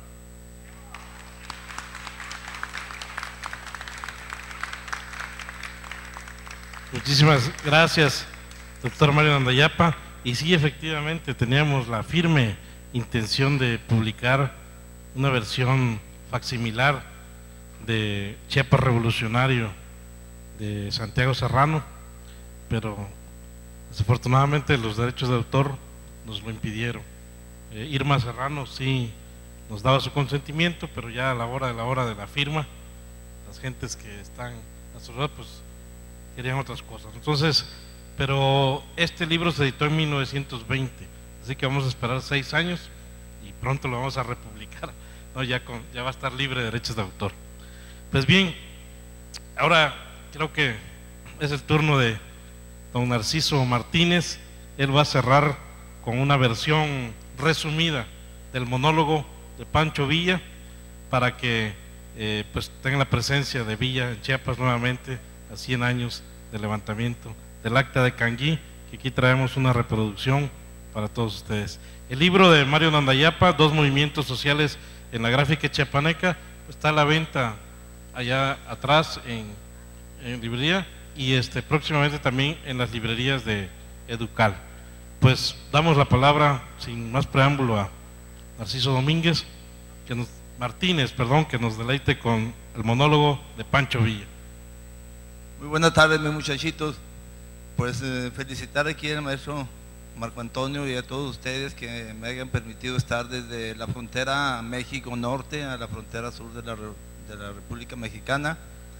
Muchísimas gracias, doctor Mario Nandayapa. Y sí, efectivamente, teníamos la firme intención de publicar una versión facsimilar de Chiapas Revolucionario de Santiago Serrano, pero desafortunadamente los derechos de autor nos lo impidieron. Irma Serrano sí nos daba su consentimiento, pero ya a la hora de la firma, las gentes que están a su lado pues querían otras cosas. Entonces, pero este libro se editó en 1920, así que vamos a esperar 6 años y pronto lo vamos a republicar, ¿no? Ya va a estar libre de derechos de autor. Pues bien, ahora creo que es el turno de don Narciso Martínez. Él va a cerrar con una versión resumida del monólogo de Pancho Villa, para que pues tengan la presencia de Villa en Chiapas nuevamente a 100 años del levantamiento del Acta de Canguí, que aquí traemos una reproducción para todos ustedes. El libro de Mario Nandayapa, Dos movimientos sociales en la gráfica chiapaneca, pues está a la venta allá atrás en librería, y próximamente también en las librerías de Educal. Pues damos la palabra sin más preámbulo a Narciso Domínguez, Martínez, que nos deleite con el monólogo de Pancho Villa. Muy buenas tardes, mis muchachitos. Pues felicitar aquí al maestro Marco Antonio y a todos ustedes que me hayan permitido estar desde la frontera México Norte a la frontera sur de la República Mexicana.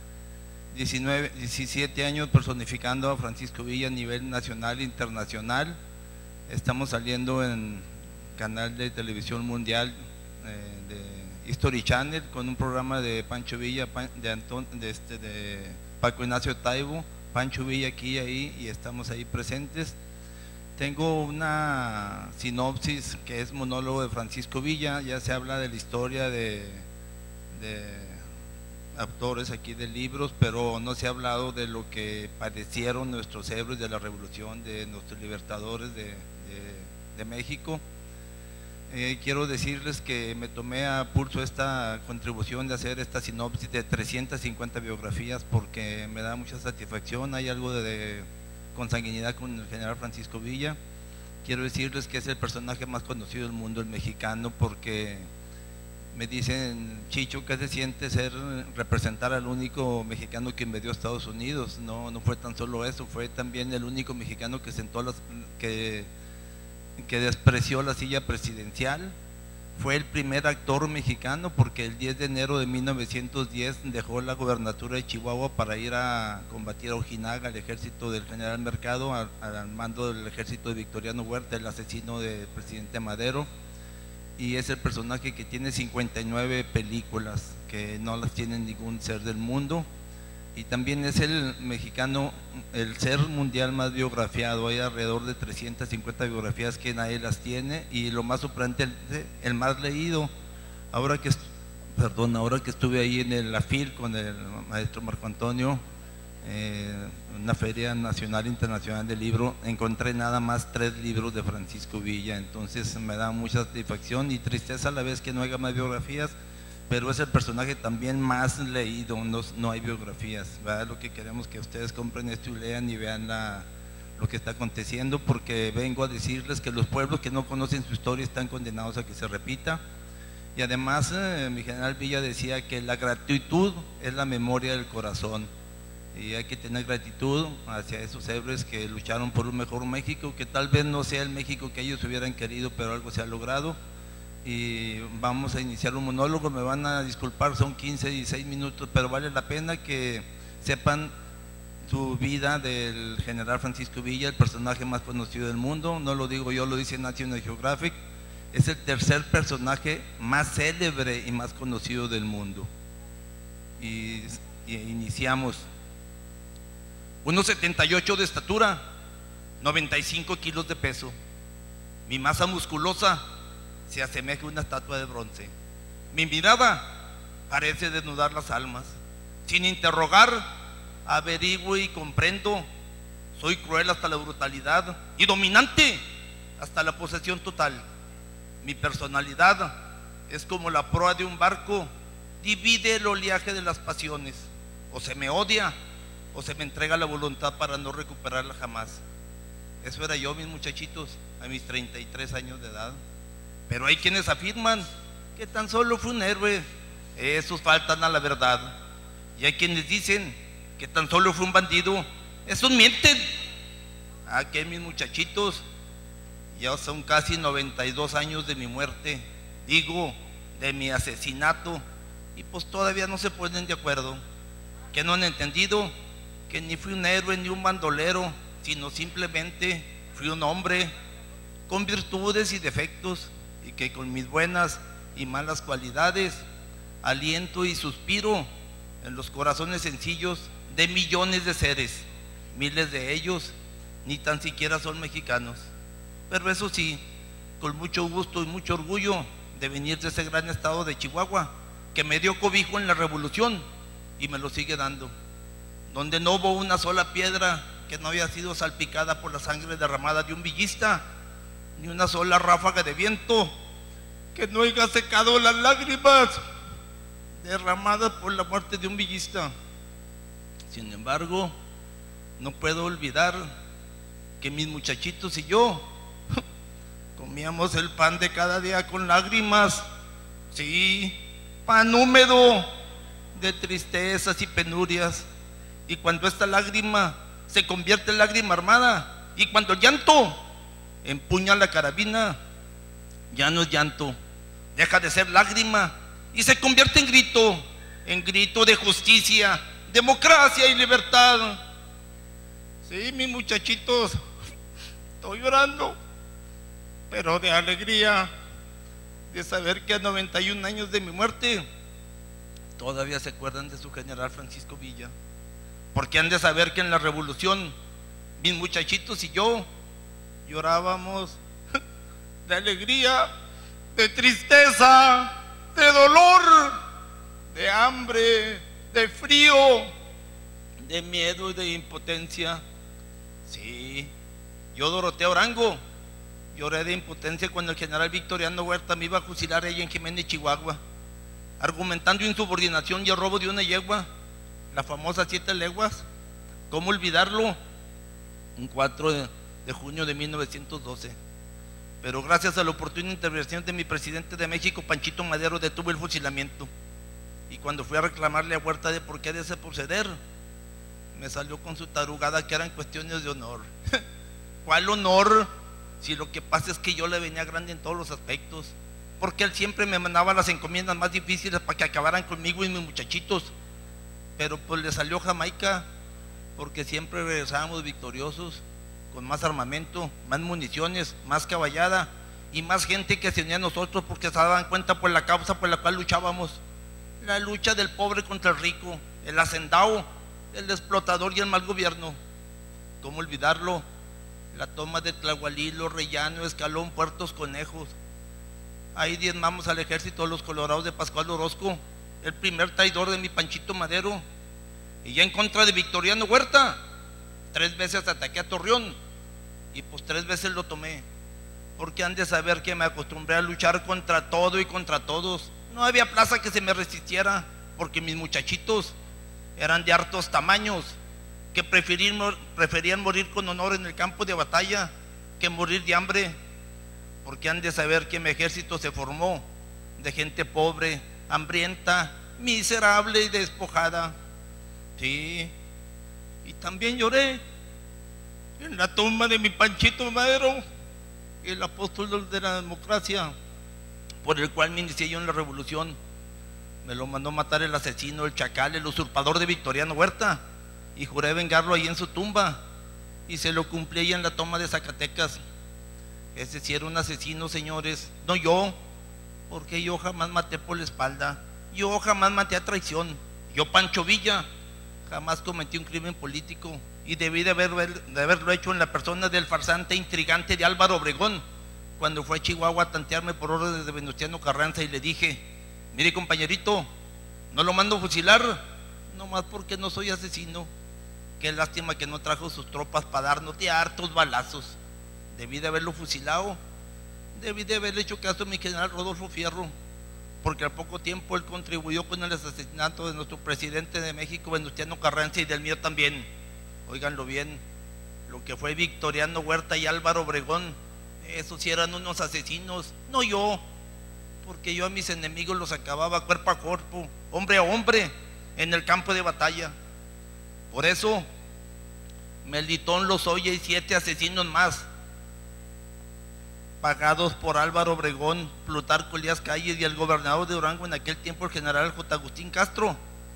17 años personificando a Francisco Villa a nivel nacional e internacional. Estamos saliendo en canal de televisión mundial de History Channel con un programa de Pancho Villa, de Paco Ignacio Taibo, Pancho Villa aquí y ahí, y estamos ahí presentes. Tengo una sinopsis que es monólogo de Francisco Villa. Ya se habla de la historia de autores aquí de libros, pero no se ha hablado de lo que padecieron nuestros héroes de la revolución, de nuestros libertadores de México. Quiero decirles que me tomé a pulso esta contribución de hacer esta sinopsis de 350 biografías porque me da mucha satisfacción. Hay algo de consanguinidad con el general Francisco Villa. Quiero decirles que es el personaje más conocido del mundo, el mexicano, porque me dicen: Chicho, ¿qué se siente representar al único mexicano que invadió Estados Unidos? No fue tan solo eso, fue también el único mexicano que despreció la silla presidencial, fue el primer actor mexicano porque el 10 de enero de 1910 dejó la gobernatura de Chihuahua para ir a combatir a Ojinaga, al ejército del general Mercado, al mando del ejército de Victoriano Huerta, el asesino del presidente Madero, y es el personaje que tiene 59 películas, que no las tiene ningún ser del mundo, y también es el mexicano, el ser mundial más biografiado. Hay alrededor de 350 biografías que nadie las tiene, y lo más sorprendente, el más leído. Ahora que estuve ahí en la FIL con el maestro Marco Antonio, una feria nacional e internacional de libro, encontré nada más 3 libros de Francisco Villa. Entonces me da mucha satisfacción y tristeza a la vez que no haya más biografías, pero es el personaje también más leído. No hay biografías, ¿verdad? Lo que queremos que ustedes compren esto y lean y vean lo que está aconteciendo, porque vengo a decirles que los pueblos que no conocen su historia están condenados a que se repita. Y además mi general Villa decía que la gratitud es la memoria del corazón, y hay que tener gratitud hacia esos héroes que lucharon por un mejor México, que tal vez no sea el México que ellos hubieran querido, pero algo se ha logrado. Y vamos a iniciar un monólogo, me van a disculpar, son 15, 16 minutos, pero vale la pena que sepan su vida del general Francisco Villa, el personaje más conocido del mundo. No lo digo yo, lo dice National Geographic. Es el tercer personaje más célebre y más conocido del mundo. Y iniciamos. 1,78 de estatura, 95 kilos de peso. Mi masa musculosa se asemeja a una estatua de bronce. Mi mirada parece desnudar las almas. Sin interrogar, averiguo y comprendo. Soy cruel hasta la brutalidad y dominante hasta la posesión total. Mi personalidad es como la proa de un barco, divide el oleaje de las pasiones. O se me odia o se me entrega la voluntad para no recuperarla jamás. Eso era yo, mis muchachitos, a mis 33 años de edad. Pero hay quienes afirman que tan solo fue un héroe. Esos faltan a la verdad. Y hay quienes dicen que tan solo fue un bandido. Esos mienten. Aquí, mis muchachitos, ya son casi 92 años de mi muerte, digo, de mi asesinato, y pues todavía no se ponen de acuerdo. Que no han entendido que ni fui un héroe ni un bandolero, sino simplemente fui un hombre con virtudes y defectos, y que con mis buenas y malas cualidades aliento y suspiro en los corazones sencillos de millones de seres. Miles de ellos ni tan siquiera son mexicanos, pero eso sí, con mucho gusto y mucho orgullo de venir de ese gran estado de Chihuahua, que me dio cobijo en la revolución y me lo sigue dando, donde no hubo una sola piedra que no había sido salpicada por la sangre derramada de un villista, ni una sola ráfaga de viento que no haya secado las lágrimas derramadas por la muerte de un villista. Sin embargo, no puedo olvidar que mis muchachitos y yo comíamos el pan de cada día con lágrimas, sí, pan húmedo de tristezas y penurias, y cuando esta lágrima se convierte en lágrima armada, y cuando el llanto empuña la carabina, ya no es llanto, deja de ser lágrima y se convierte en grito de justicia, democracia y libertad. Sí, mis muchachitos, estoy llorando, pero de alegría de saber que a 91 años de mi muerte todavía se acuerdan de su general Francisco Villa, porque han de saber que en la revolución mis muchachitos y yo llorábamos de alegría, de tristeza, de dolor, de hambre, de frío, de miedo y de impotencia. Sí, yo, Dorotea Orango, lloré de impotencia cuando el general Victoriano Huerta me iba a fusilar allá en Jiménez, Chihuahua, argumentando insubordinación y el robo de una yegua, la famosa 7 leguas. ¿Cómo olvidarlo? Un 4 de junio de 1912. Pero gracias a la oportuna intervención de mi presidente de México, Panchito Madero, detuvo el fusilamiento. Y cuando fui a reclamarle a Huerta de por qué de ese proceder, me salió con su tarugada que eran cuestiones de honor. ¿Cuál honor? Si lo que pasa es que yo le venía grande en todos los aspectos. porque él siempre me mandaba las encomiendas más difíciles para que acabaran conmigo y mis muchachitos, pero pues le salió Jamaica, porque siempre regresábamos victoriosos, con más armamento, más municiones, más caballada y más gente que se unía a nosotros, porque se daban cuenta por la causa por la cual luchábamos, la lucha del pobre contra el rico, el hacendado, el explotador y el mal gobierno. ¿Cómo olvidarlo? La toma de Tlahualilo, Rellano, Escalón, Puertos Conejos. Ahí diezmamos al ejército de los Colorados de Pascual Orozco, el primer traidor de mi Panchito Madero. Y ya en contra de Victoriano Huerta, 3 veces ataqué a Torreón y pues 3 veces lo tomé, porque han de saber que me acostumbré a luchar contra todo y contra todos. No había plaza que se me resistiera, porque mis muchachitos eran de hartos tamaños, que preferían morir con honor en el campo de batalla que morir de hambre, porque han de saber que mi ejército se formó de gente pobre, hambrienta, miserable y despojada. Sí, y también lloré en la tumba de mi Panchito Madero, el apóstol de la democracia, por el cual me inicié yo en la revolución. Me lo mandó matar el asesino, el chacal, el usurpador de Victoriano Huerta, y juré vengarlo ahí en su tumba, y se lo cumplí ahí en la toma de Zacatecas. Ese sí era un asesino, señores, no yo, porque yo jamás maté por la espalda, yo jamás maté a traición. Yo, Pancho Villa, jamás cometí un crimen político, y debí de haberlo hecho en la persona del farsante intrigante de Álvaro Obregón, cuando fue a Chihuahua a tantearme por órdenes de Venustiano Carranza, y le dije: mire, compañerito, no lo mando a fusilar, nomás porque no soy asesino. Qué lástima que no trajo sus tropas para darnos de hartos balazos. Debí de haberlo fusilado, debí de haberle hecho caso a mi general Rodolfo Fierro, porque al poco tiempo él contribuyó con el asesinato de nuestro presidente de México, Venustiano Carranza, y del mío también. Óiganlo bien, lo que fue Victoriano Huerta y Álvaro Obregón, esos sí eran unos asesinos, no yo, porque yo a mis enemigos los acababa cuerpo a cuerpo, hombre a hombre, en el campo de batalla. Por eso Melitón Lozoya y 7 asesinos más, pagados por Álvaro Obregón, Plutarco Elías Calles y el gobernador de Durango en aquel tiempo, el general J. Agustín Castro,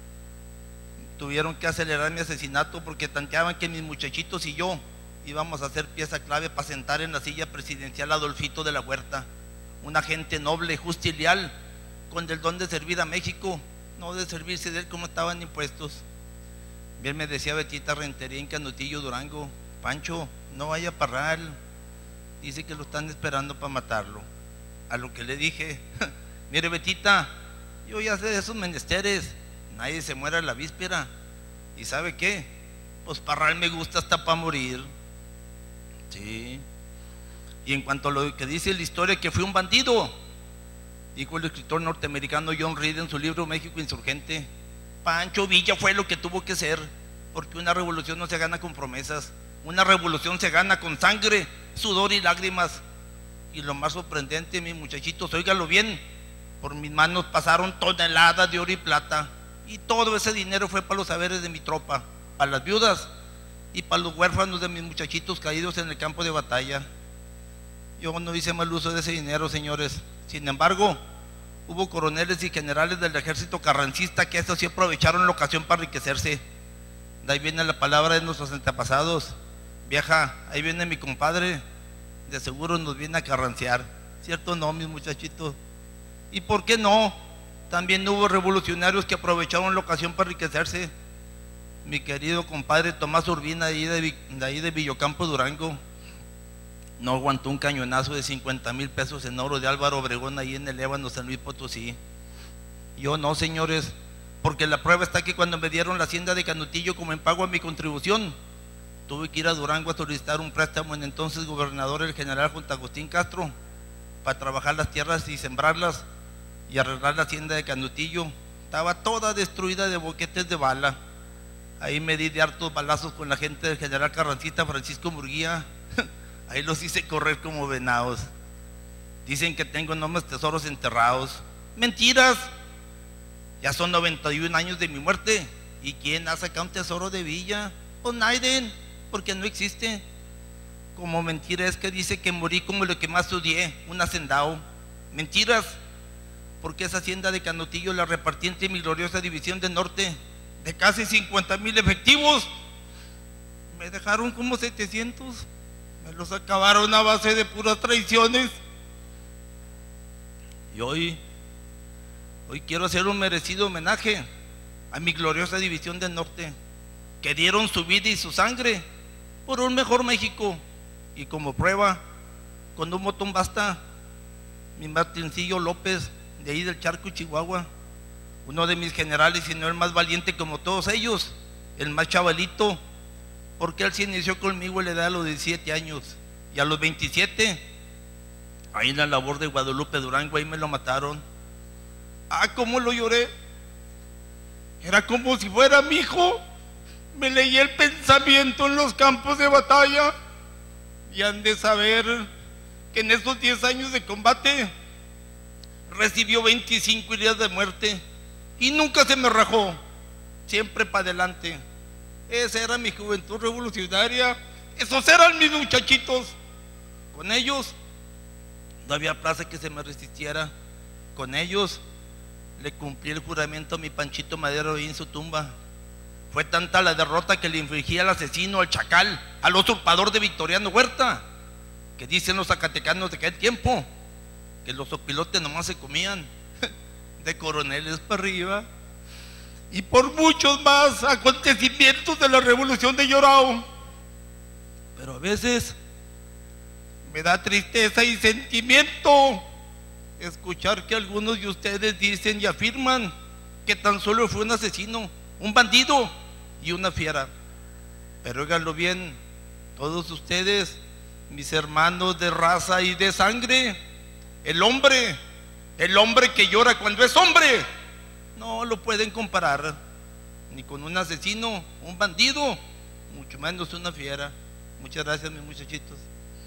tuvieron que acelerar mi asesinato, porque tanteaban que mis muchachitos y yo íbamos a ser pieza clave para sentar en la silla presidencial a Adolfito de la Huerta, una gente noble, justa y leal, con el don de servir a México, no de servirse de él como estaban impuestos. Bien me decía Betita Rentería en Canutillo, Durango: Pancho, no vaya a Parral, dice que lo están esperando para matarlo. A lo que le dije: mire, Betita, yo ya sé de esos menesteres, nadie se muere a la víspera, y ¿sabe qué? Pues Parral me gusta hasta para morir. Sí. Y en cuanto a lo que dice la historia, que fui un bandido, dijo el escritor norteamericano John Reed en su libro México Insurgente: Pancho Villa fue lo que tuvo que ser, porque una revolución no se gana con promesas, una revolución se gana con sangre, sudor y lágrimas. Y lo más sorprendente, mis muchachitos, óiganlo bien, por mis manos pasaron toneladas de oro y plata, y todo ese dinero fue para los haberes de mi tropa, para las viudas y para los huérfanos de mis muchachitos caídos en el campo de batalla. Yo no hice mal uso de ese dinero, señores. Sin embargo, hubo coroneles y generales del ejército carrancista que estos sí aprovecharon la ocasión para enriquecerse. De ahí viene la palabra de nuestros antepasados: vieja, ahí viene mi compadre, de seguro nos viene a carrancear. ¿Cierto no, mis muchachitos? ¿Y por qué no? También hubo revolucionarios que aprovecharon la ocasión para enriquecerse. Mi querido compadre Tomás Urbina, de ahí de Villocampo, Durango, no aguantó un cañonazo de 50,000 pesos en oro de Álvaro Obregón ahí en el Ébano, San Luis Potosí. Yo no, señores, porque la prueba está que cuando me dieron la hacienda de Canutillo como en pago a mi contribución, tuve que ir a Durango a solicitar un préstamo en entonces gobernador, el general J. Agustín Castro, para trabajar las tierras y sembrarlas y arreglar la hacienda de Canutillo. Estaba toda destruida de boquetes de bala. Ahí me di de hartos balazos con la gente del general carrancista Francisco Murguía. Ahí los hice correr como venados. Dicen que tengo enormes tesoros enterrados. Mentiras. Ya son 91 años de mi muerte. ¿Y quién ha sacado un tesoro de Villa? Pues nadie, porque no existe. Como mentira es que dice que morí como lo que más odié, un hacendado. Mentiras, porque esa hacienda de Canotillo la repartí entre mi gloriosa División del Norte, de casi 50,000 efectivos. Me dejaron como 700, me los acabaron a base de puras traiciones. Y hoy quiero hacer un merecido homenaje a mi gloriosa División del Norte, que dieron su vida y su sangre por un mejor México. Y como prueba, con un botón basta, mi Martincillo López, de ahí del Charco, Chihuahua, uno de mis generales, y no el más valiente como todos ellos, el más chavalito, porque él se inició conmigo a la edad de los 17 años, y a los 27, ahí en la labor de Guadalupe, Durango, ahí me lo mataron. Ah, cómo lo lloré, era como si fuera mi hijo. Me leí el pensamiento en los campos de batalla, y han de saber que en esos 10 años de combate recibió 25 heridas de muerte y nunca se me rajó, siempre para adelante. Esa era mi juventud revolucionaria, esos eran mis muchachitos. Con ellos no había plaza que se me resistiera, con ellos le cumplí el juramento a mi Panchito Madero ahí en su tumba. Fue tanta la derrota que le infligí al asesino, al chacal, al usurpador de Victoriano Huerta, que dicen los zacatecanos de aquel tiempo que los opilotes nomás se comían de coroneles para arriba, y por muchos más acontecimientos de la Revolución de Llorao. Pero a veces me da tristeza y sentimiento escuchar que algunos de ustedes dicen y afirman que tan solo fue un asesino, un bandido y una fiera. Pero óiganlo bien, todos ustedes, mis hermanos de raza y de sangre, el hombre que llora cuando es hombre, no lo pueden comparar ni con un asesino, un bandido, mucho menos una fiera. Muchas gracias, mis muchachitos.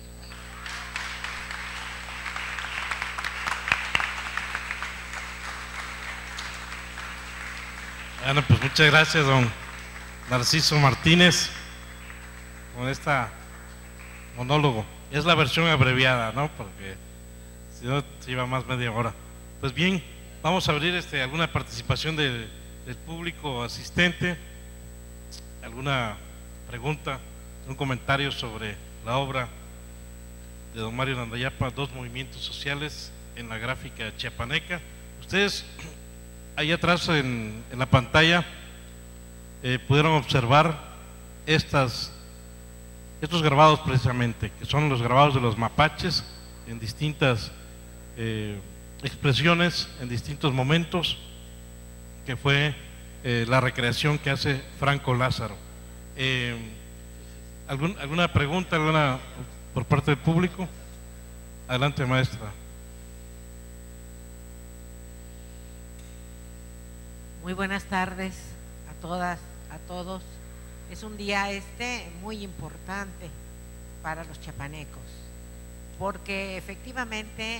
Bueno, pues muchas gracias, don Narciso Martínez, con esta monólogo. Es la versión abreviada, ¿no? Porque si no se lleva más media hora. Pues bien, vamos a abrir alguna participación del público asistente, alguna pregunta, un comentario sobre la obra de don Mario Nandayapa, Dos movimientos sociales, en la gráfica chiapaneca. Ustedes ahí atrás en la pantalla pudieron observar estos grabados precisamente, que son los grabados de los mapaches en distintas expresiones, en distintos momentos, que fue la recreación que hace Franco Lázaro. ¿Alguna pregunta por parte del público? Adelante, maestra. Muy buenas tardes a todas, a todos. Es un día muy importante para los chiapanecos, porque efectivamente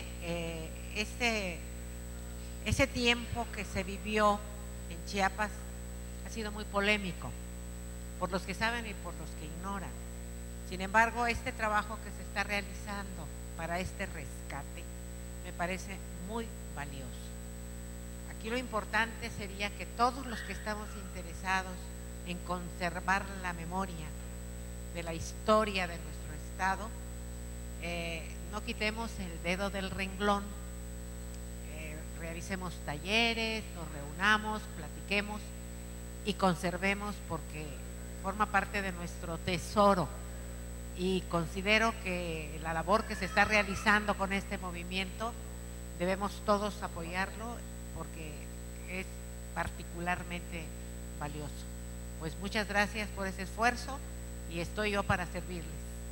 ese tiempo que se vivió en Chiapas ha sido muy polémico, por los que saben y por los que ignoran. Sin embargo, este trabajo que se está realizando para este rescate me parece muy valioso. Aquí lo importante sería que todos los que estamos interesados en conservar la memoria de la historia de nuestro estado, no quitemos el dedo del renglón, realicemos talleres, nos reunamos, platiquemos y conservemos, porque forma parte de nuestro tesoro, y considero que la labor que se está realizando con este movimiento debemos todos apoyarlo, porque es particularmente valioso. Pues muchas gracias por ese esfuerzo y estoy yo para servirles.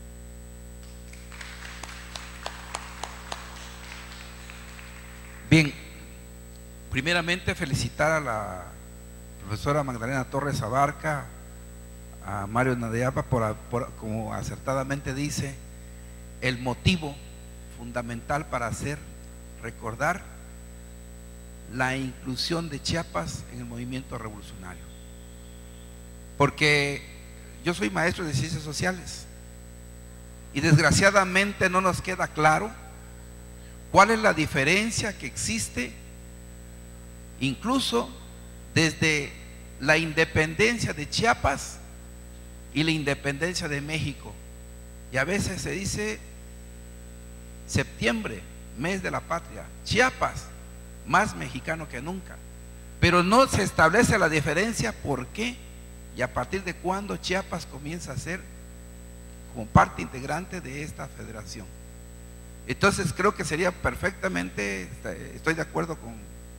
Bien, primeramente felicitar a la profesora Magdalena Torres Abarca, a Mario Nandayapa por, como acertadamente dice, el motivo fundamental para recordar la inclusión de Chiapas en el movimiento revolucionario. Porque yo soy maestro de ciencias sociales y desgraciadamente no nos queda claro ¿Cuál es la diferencia que existe incluso desde la independencia de Chiapas y la independencia de México? Y a veces se dice septiembre, mes de la patria, Chiapas, más mexicano que nunca, pero no se establece la diferencia por qué y a partir de cuándo Chiapas comienza a ser como parte integrante de esta federación. Entonces creo que sería perfectamente, estoy de acuerdo con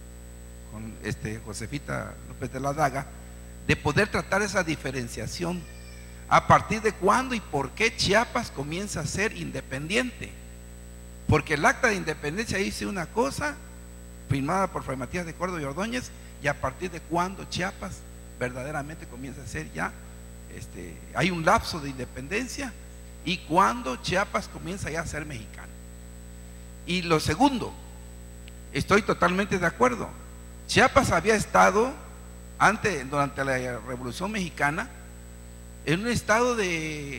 Josefita López de la Daga, de poder tratar esa diferenciación a partir de cuándo y por qué Chiapas comienza a ser independiente, porque el acta de independencia dice una cosa firmada por Fray Matías de Córdoba y Ordóñez, y a partir de cuándo Chiapas verdaderamente comienza a ser ya, hay un lapso de independencia y cuándo Chiapas comienza ya a ser mexicano. Y lo segundo, estoy totalmente de acuerdo, Chiapas había estado durante la Revolución Mexicana en un estado de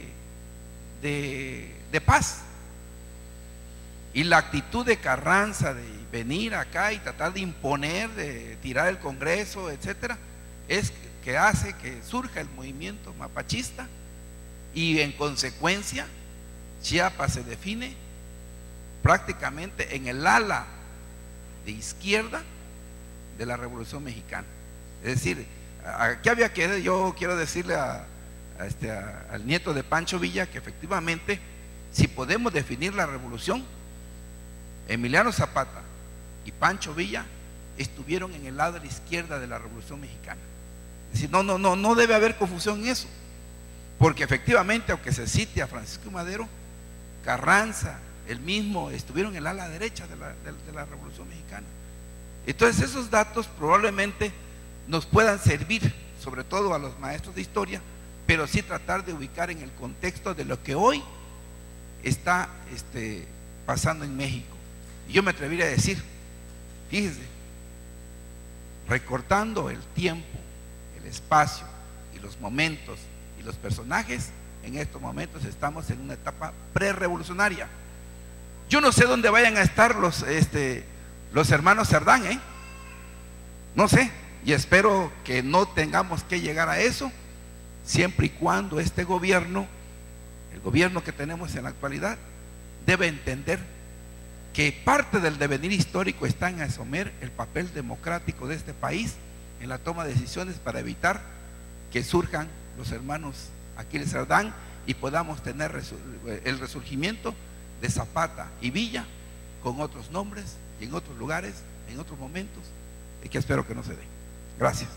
paz, y la actitud de Carranza de venir acá y tratar de imponer, de tirar el Congreso, etcétera, es que hace que surja el movimiento mapachista, y en consecuencia Chiapas se define prácticamente en el ala de izquierda de la Revolución Mexicana. Es decir, aquí había que, yo quiero decirle al nieto de Pancho Villa que efectivamente, si podemos definir la revolución, Emiliano Zapata y Pancho Villa estuvieron en el lado de la izquierda de la Revolución Mexicana. Es decir, no debe haber confusión en eso, porque efectivamente, aunque se cite a Francisco Madero, Carranza, el mismo, estuvieron en el ala derecha de la Revolución Mexicana. Entonces esos datos probablemente nos puedan servir, sobre todo a los maestros de historia, pero sí tratar de ubicar en el contexto de lo que hoy está pasando en México. Y yo me atrevería a decir, fíjense, recortando el tiempo, el espacio y los momentos y los personajes, en estos momentos estamos en una etapa prerevolucionaria. Yo no sé dónde vayan a estar los hermanos Cerdán, no sé, y espero que no tengamos que llegar a eso, siempre y cuando este gobierno, el gobierno que tenemos en la actualidad, debe entender que parte del devenir histórico está en asumir el papel democrático de este país en la toma de decisiones para evitar que surjan los hermanos Aquiles Cerdán y podamos tener el resurgimiento de Zapata y Villa con otros nombres y en otros lugares, en otros momentos, y que espero que no se dé. Gracias.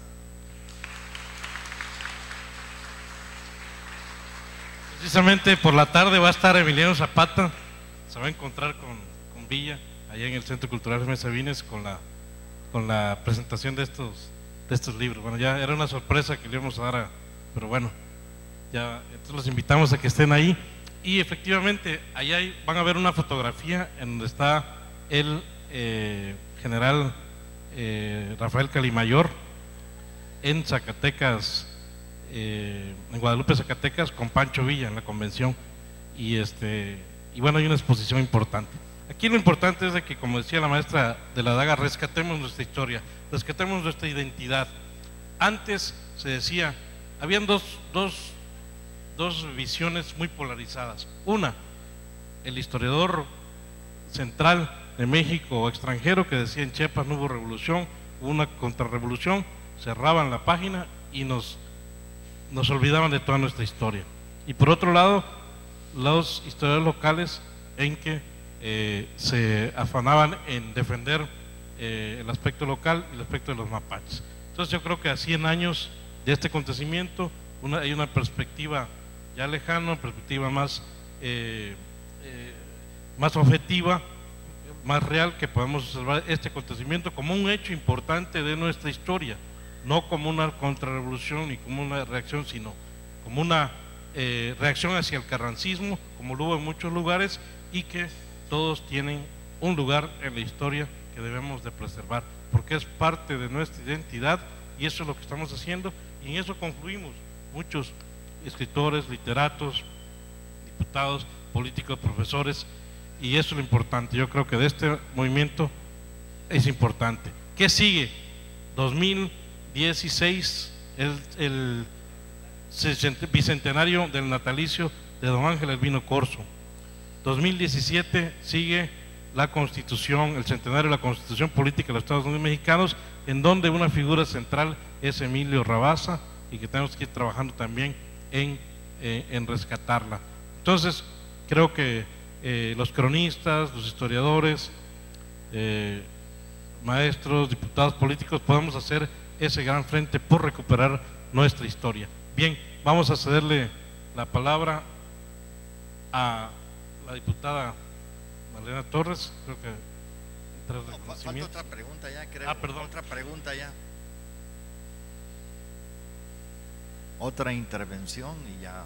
Precisamente por la tarde va a estar Emiliano Zapata, se va a encontrar con Villa allá en el Centro Cultural Jaime Sabines con la presentación de estos libros. Bueno, ya era una sorpresa que le íbamos a dar, pero bueno, ya entonces los invitamos a que estén ahí. Y efectivamente, allá van a ver una fotografía en donde está el general Rafael Calimayor en Zacatecas, en Guadalupe, Zacatecas, con Pancho Villa en la convención. Y bueno, hay una exposición importante. Aquí lo importante es de que, como decía la maestra de la Daga, rescatemos nuestra historia, rescatemos nuestra identidad. Antes se decía, habían dos visiones muy polarizadas. Una, el historiador central de México o extranjero que decía en Chiapas no hubo revolución, hubo una contrarrevolución, cerraban la página y nos olvidaban de toda nuestra historia. Y por otro lado, los historiadores locales en que se afanaban en defender el aspecto local y el aspecto de los mapaches. Entonces yo creo que a 100 años de este acontecimiento hay una perspectiva ya lejana, una perspectiva más objetiva, más real, que podemos observar este acontecimiento como un hecho importante de nuestra historia, no como una contrarrevolución ni como una reacción, sino como una reacción hacia el carrancismo, como lo hubo en muchos lugares, y que todos tienen un lugar en la historia que debemos de preservar, porque es parte de nuestra identidad, y eso es lo que estamos haciendo, y en eso concluimos muchos escritores, literatos, diputados, políticos, profesores, y eso es lo importante. Yo creo que de este movimiento es importante. ¿Qué sigue? 2016, el bicentenario del natalicio de don Ángel Albino Corzo. 2017 sigue la Constitución, el centenario de la Constitución Política de los Estados Unidos Mexicanos, en donde una figura central es Emilio Rabasa, y que tenemos que ir trabajando también en rescatarla. Entonces, creo que los cronistas, los historiadores, maestros, diputados políticos, podemos hacer ese gran frente por recuperar nuestra historia. Bien, vamos a cederle la palabra a la diputada Magdalena Torres. Creo que falta otra pregunta ya, creo. Perdón. Otra pregunta ya. Otra intervención y ya.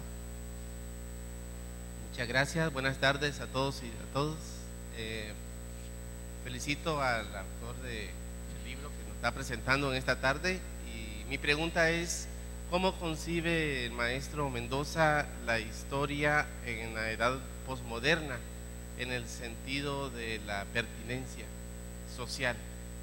Muchas gracias, buenas tardes a todos y a todos. Felicito al autor del libro que nos está presentando en esta tarde, y mi pregunta es: ¿cómo concibe el maestro Mendoza la historia en la edad posmoderna en el sentido de la pertinencia social?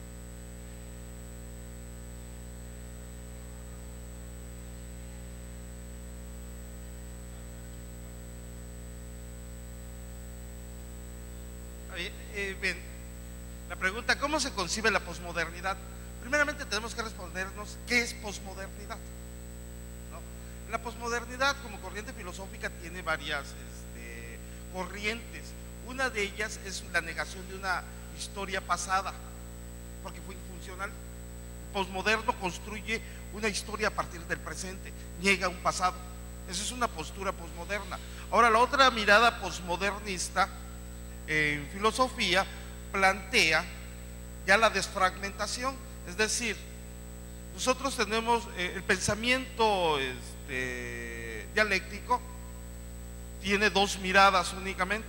Bien, la pregunta: ¿cómo se concibe la posmodernidad? Primeramente tenemos que respondernos ¿qué es posmodernidad? ¿No? La posmodernidad como corriente filosófica tiene varias corrientes. Una de ellas es la negación de una historia pasada, porque fue infuncional. El posmoderno construye una historia a partir del presente, niega un pasado. Esa es una postura posmoderna. Ahora, la otra mirada posmodernista en filosofía plantea ya la desfragmentación, es decir, nosotros tenemos el pensamiento dialéctico tiene dos miradas únicamente,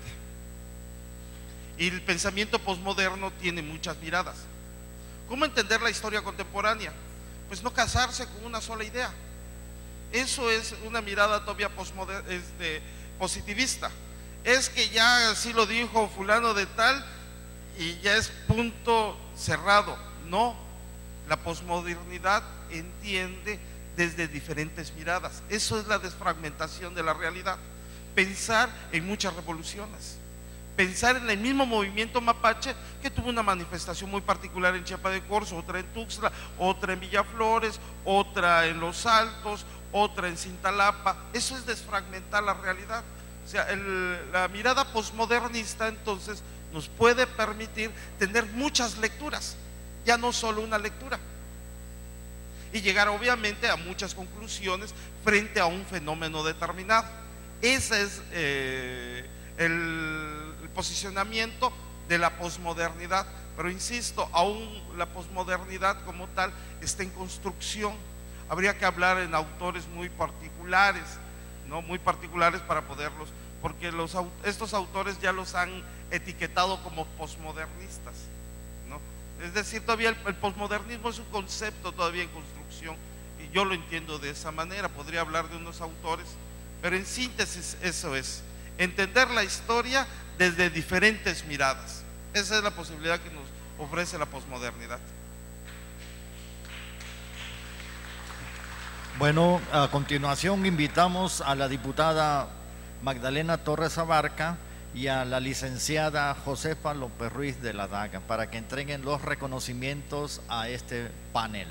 y el pensamiento posmoderno tiene muchas miradas. ¿Cómo entender la historia contemporánea? Pues no casarse con una sola idea. Eso es una mirada todavía positivista. Es que ya así lo dijo fulano de tal y ya es punto cerrado. No, la posmodernidad entiende desde diferentes miradas. Eso es la desfragmentación de la realidad. Pensar en muchas revoluciones, pensar en el mismo movimiento mapache, que tuvo una manifestación muy particular en Chiapa de Corzo, otra en Tuxtla, otra en Villaflores, otra en Los Altos, otra en Cintalapa. Eso es desfragmentar la realidad. O sea, la mirada posmodernista entonces nos puede permitir tener muchas lecturas, ya no solo una lectura, y llegar obviamente a muchas conclusiones frente a un fenómeno determinado. Ese es el posicionamiento de la posmodernidad. Pero insisto, aún la posmodernidad como tal está en construcción. Habría que hablar en autores muy particulares, ¿no? Muy particulares para poderlos, porque estos autores ya los han etiquetado como posmodernistas, ¿no? Es decir, todavía el posmodernismo es un concepto todavía en construcción, y yo lo entiendo de esa manera. Podría hablar de unos autores, pero en síntesis eso es entender la historia desde diferentes miradas. Esa es la posibilidad que nos ofrece la posmodernidad. Bueno, a continuación invitamos a la diputada Magdalena Torres Abarca y a la licenciada Josefa López Ruiz de la Daga para que entreguen los reconocimientos a este panel.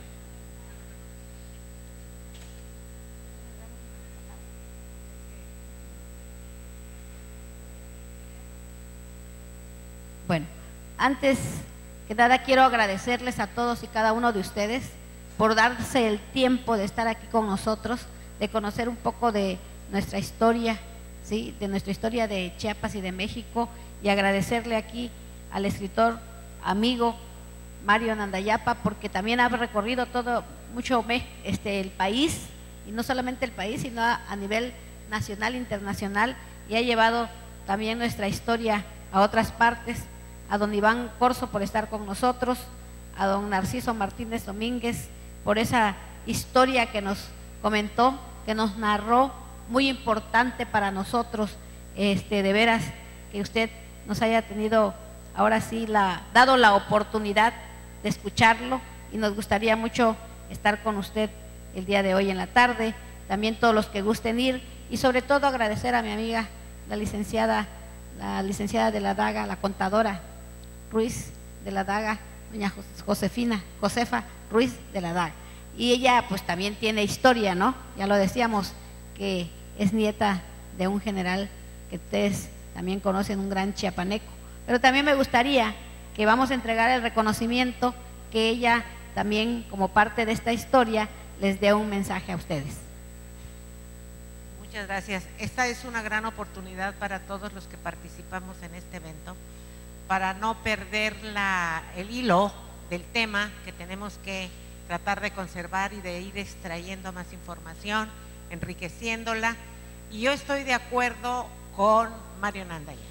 Bueno, antes que nada quiero agradecerles a todos y cada uno de ustedes por darse el tiempo de estar aquí con nosotros, de conocer un poco de nuestra historia, ¿sí? De nuestra historia de Chiapas y de México, y agradecerle aquí al escritor amigo Mario Nandayapa, porque también ha recorrido mucho el país, y no solamente el país, sino a nivel nacional e internacional, y ha llevado también nuestra historia a otras partes, a don Iván Corzo por estar con nosotros, a don Narciso Martínez Domínguez por esa historia que nos comentó, que nos narró, muy importante para nosotros, de veras que usted nos haya tenido ahora sí dado la oportunidad de escucharlo, y nos gustaría mucho estar con usted el día de hoy en la tarde, también todos los que gusten ir, y sobre todo agradecer a mi amiga, la licenciada de la Daga, la contadora Ruiz de la Daga, doña Josefa Ruiz de la Daga. Y ella pues también tiene historia, ¿no? Ya lo decíamos, que es nieta de un general que ustedes también conocen, un gran chiapaneco. Pero también me gustaría que vamos a entregar el reconocimiento, que ella también, como parte de esta historia, les dé un mensaje a ustedes. Muchas gracias. Esta es una gran oportunidad para todos los que participamos en este evento, para no perder el hilo del tema que tenemos que tratar de conservar y de ir extrayendo más información, enriqueciéndola. Y yo estoy de acuerdo con Mario Nandayapa.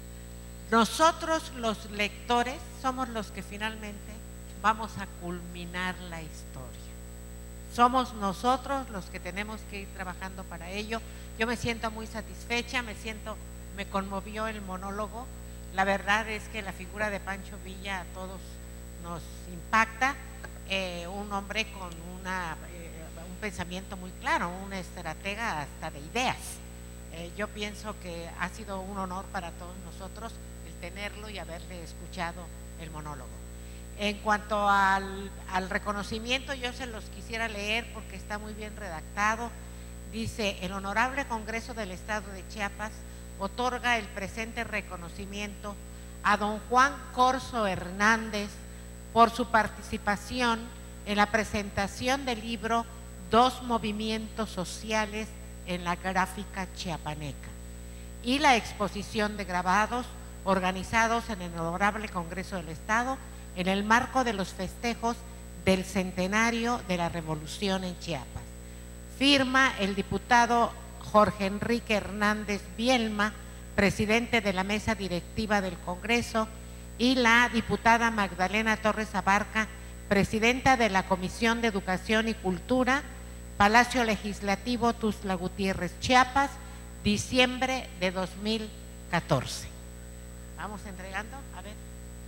Nosotros los lectores somos los que finalmente vamos a culminar la historia. Somos nosotros los que tenemos que ir trabajando para ello. Yo me siento muy satisfecha, me conmovió el monólogo. La verdad es que la figura de Pancho Villa a todos nos impacta, un hombre con un pensamiento muy claro, un estratega hasta de ideas. Yo pienso que ha sido un honor para todos nosotros el tenerlo y haberle escuchado el monólogo. En cuanto al reconocimiento, yo se los quisiera leer porque está muy bien redactado. Dice: el Honorable Congreso del Estado de Chiapas otorga el presente reconocimiento a don Juan Corzo Hernández por su participación en la presentación del libro Dos movimientos sociales en la gráfica chiapaneca y la exposición de grabados organizados en el Honorable Congreso del Estado en el marco de los festejos del centenario de la Revolución en Chiapas. Firma el diputado Jorge Enrique Hernández Bielma, presidente de la mesa directiva del Congreso, y la diputada Magdalena Torres Abarca, presidenta de la Comisión de Educación y Cultura, Palacio Legislativo Tuxtla Gutiérrez, Chiapas, diciembre de 2014. Vamos entregando, a ver.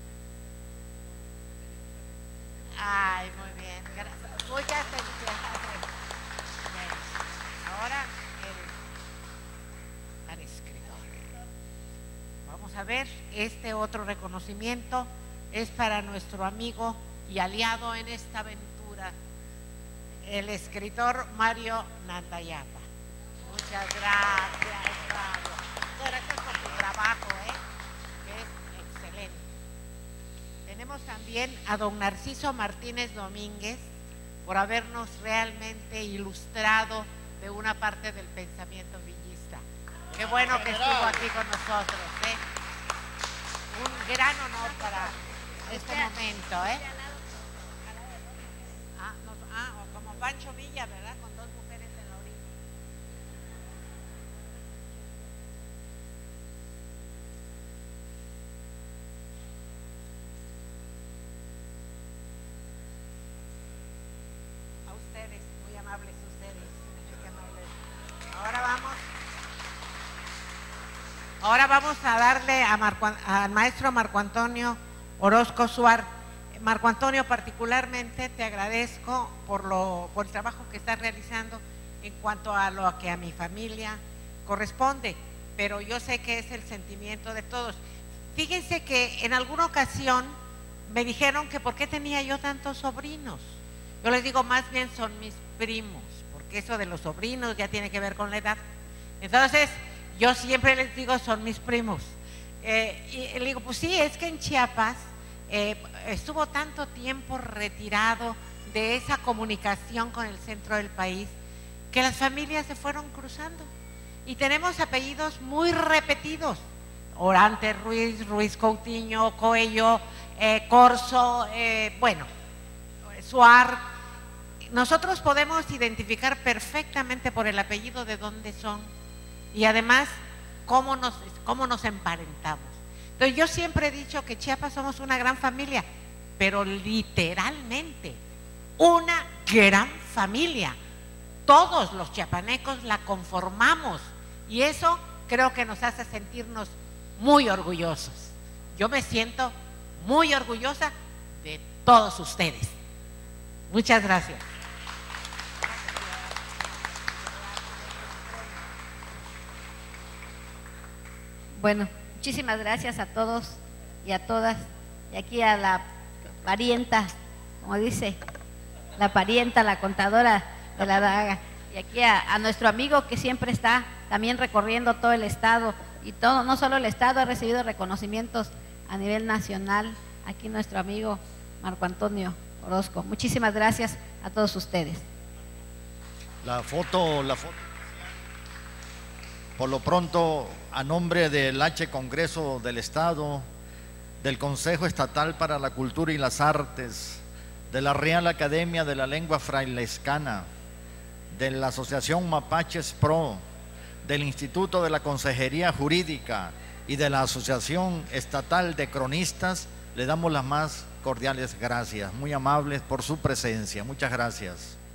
Ay, muy bien, gracias. Muchas felicidades. Ahora el escritor. Vamos a ver, este otro reconocimiento es para nuestro amigo y aliado en esta aventura, el escritor Mario Nandayapa. Muchas gracias, Mario. Muchas gracias por tu trabajo, que es excelente. Tenemos también a don Narciso Martínez Domínguez por habernos realmente ilustrado de una parte del pensamiento villista. Qué bueno que estuvo aquí con nosotros. Un gran honor para este momento. Como Pancho Villa, ¿verdad? Con dos mujeres en la orilla. A ustedes, muy amables ustedes. Ahora vamos a darle al maestro Marco Antonio Orozco Suar. Marco Antonio, particularmente te agradezco por el trabajo que estás realizando en cuanto a lo que a mi familia corresponde, pero yo sé que es el sentimiento de todos. Fíjense que en alguna ocasión me dijeron que por qué tenía yo tantos sobrinos. Yo les digo, más bien son mis primos, porque eso de los sobrinos ya tiene que ver con la edad. Entonces, yo siempre les digo, son mis primos. Y le digo, pues sí, es que en Chiapas estuvo tanto tiempo retirado de esa comunicación con el centro del país que las familias se fueron cruzando y tenemos apellidos muy repetidos: Orantes Ruiz, Ruiz Coutinho, Coello, Corzo, Suar. Nosotros podemos identificar perfectamente por el apellido de dónde son y además cómo nos emparentamos. Entonces, yo siempre he dicho que Chiapas somos una gran familia, pero literalmente una gran familia. Todos los chiapanecos la conformamos y eso creo que nos hace sentirnos muy orgullosos. Yo me siento muy orgullosa de todos ustedes. Muchas gracias. Bueno, muchísimas gracias a todos y a todas. Y aquí a la parienta, como dice, la parienta, la contadora de la daga. Y aquí a nuestro amigo que siempre está también recorriendo todo el estado. Y todo, no solo el estado, ha recibido reconocimientos a nivel nacional. Aquí nuestro amigo Marco Antonio Orozco. Muchísimas gracias a todos ustedes. La foto. Por lo pronto, a nombre del H Congreso del Estado, del Consejo Estatal para la Cultura y las Artes, de la Real Academia de la Lengua Frailescana, de la Asociación Mapaches Pro, del Instituto de la Consejería Jurídica y de la Asociación Estatal de Cronistas, le damos las más cordiales gracias, muy amables por su presencia. Muchas gracias.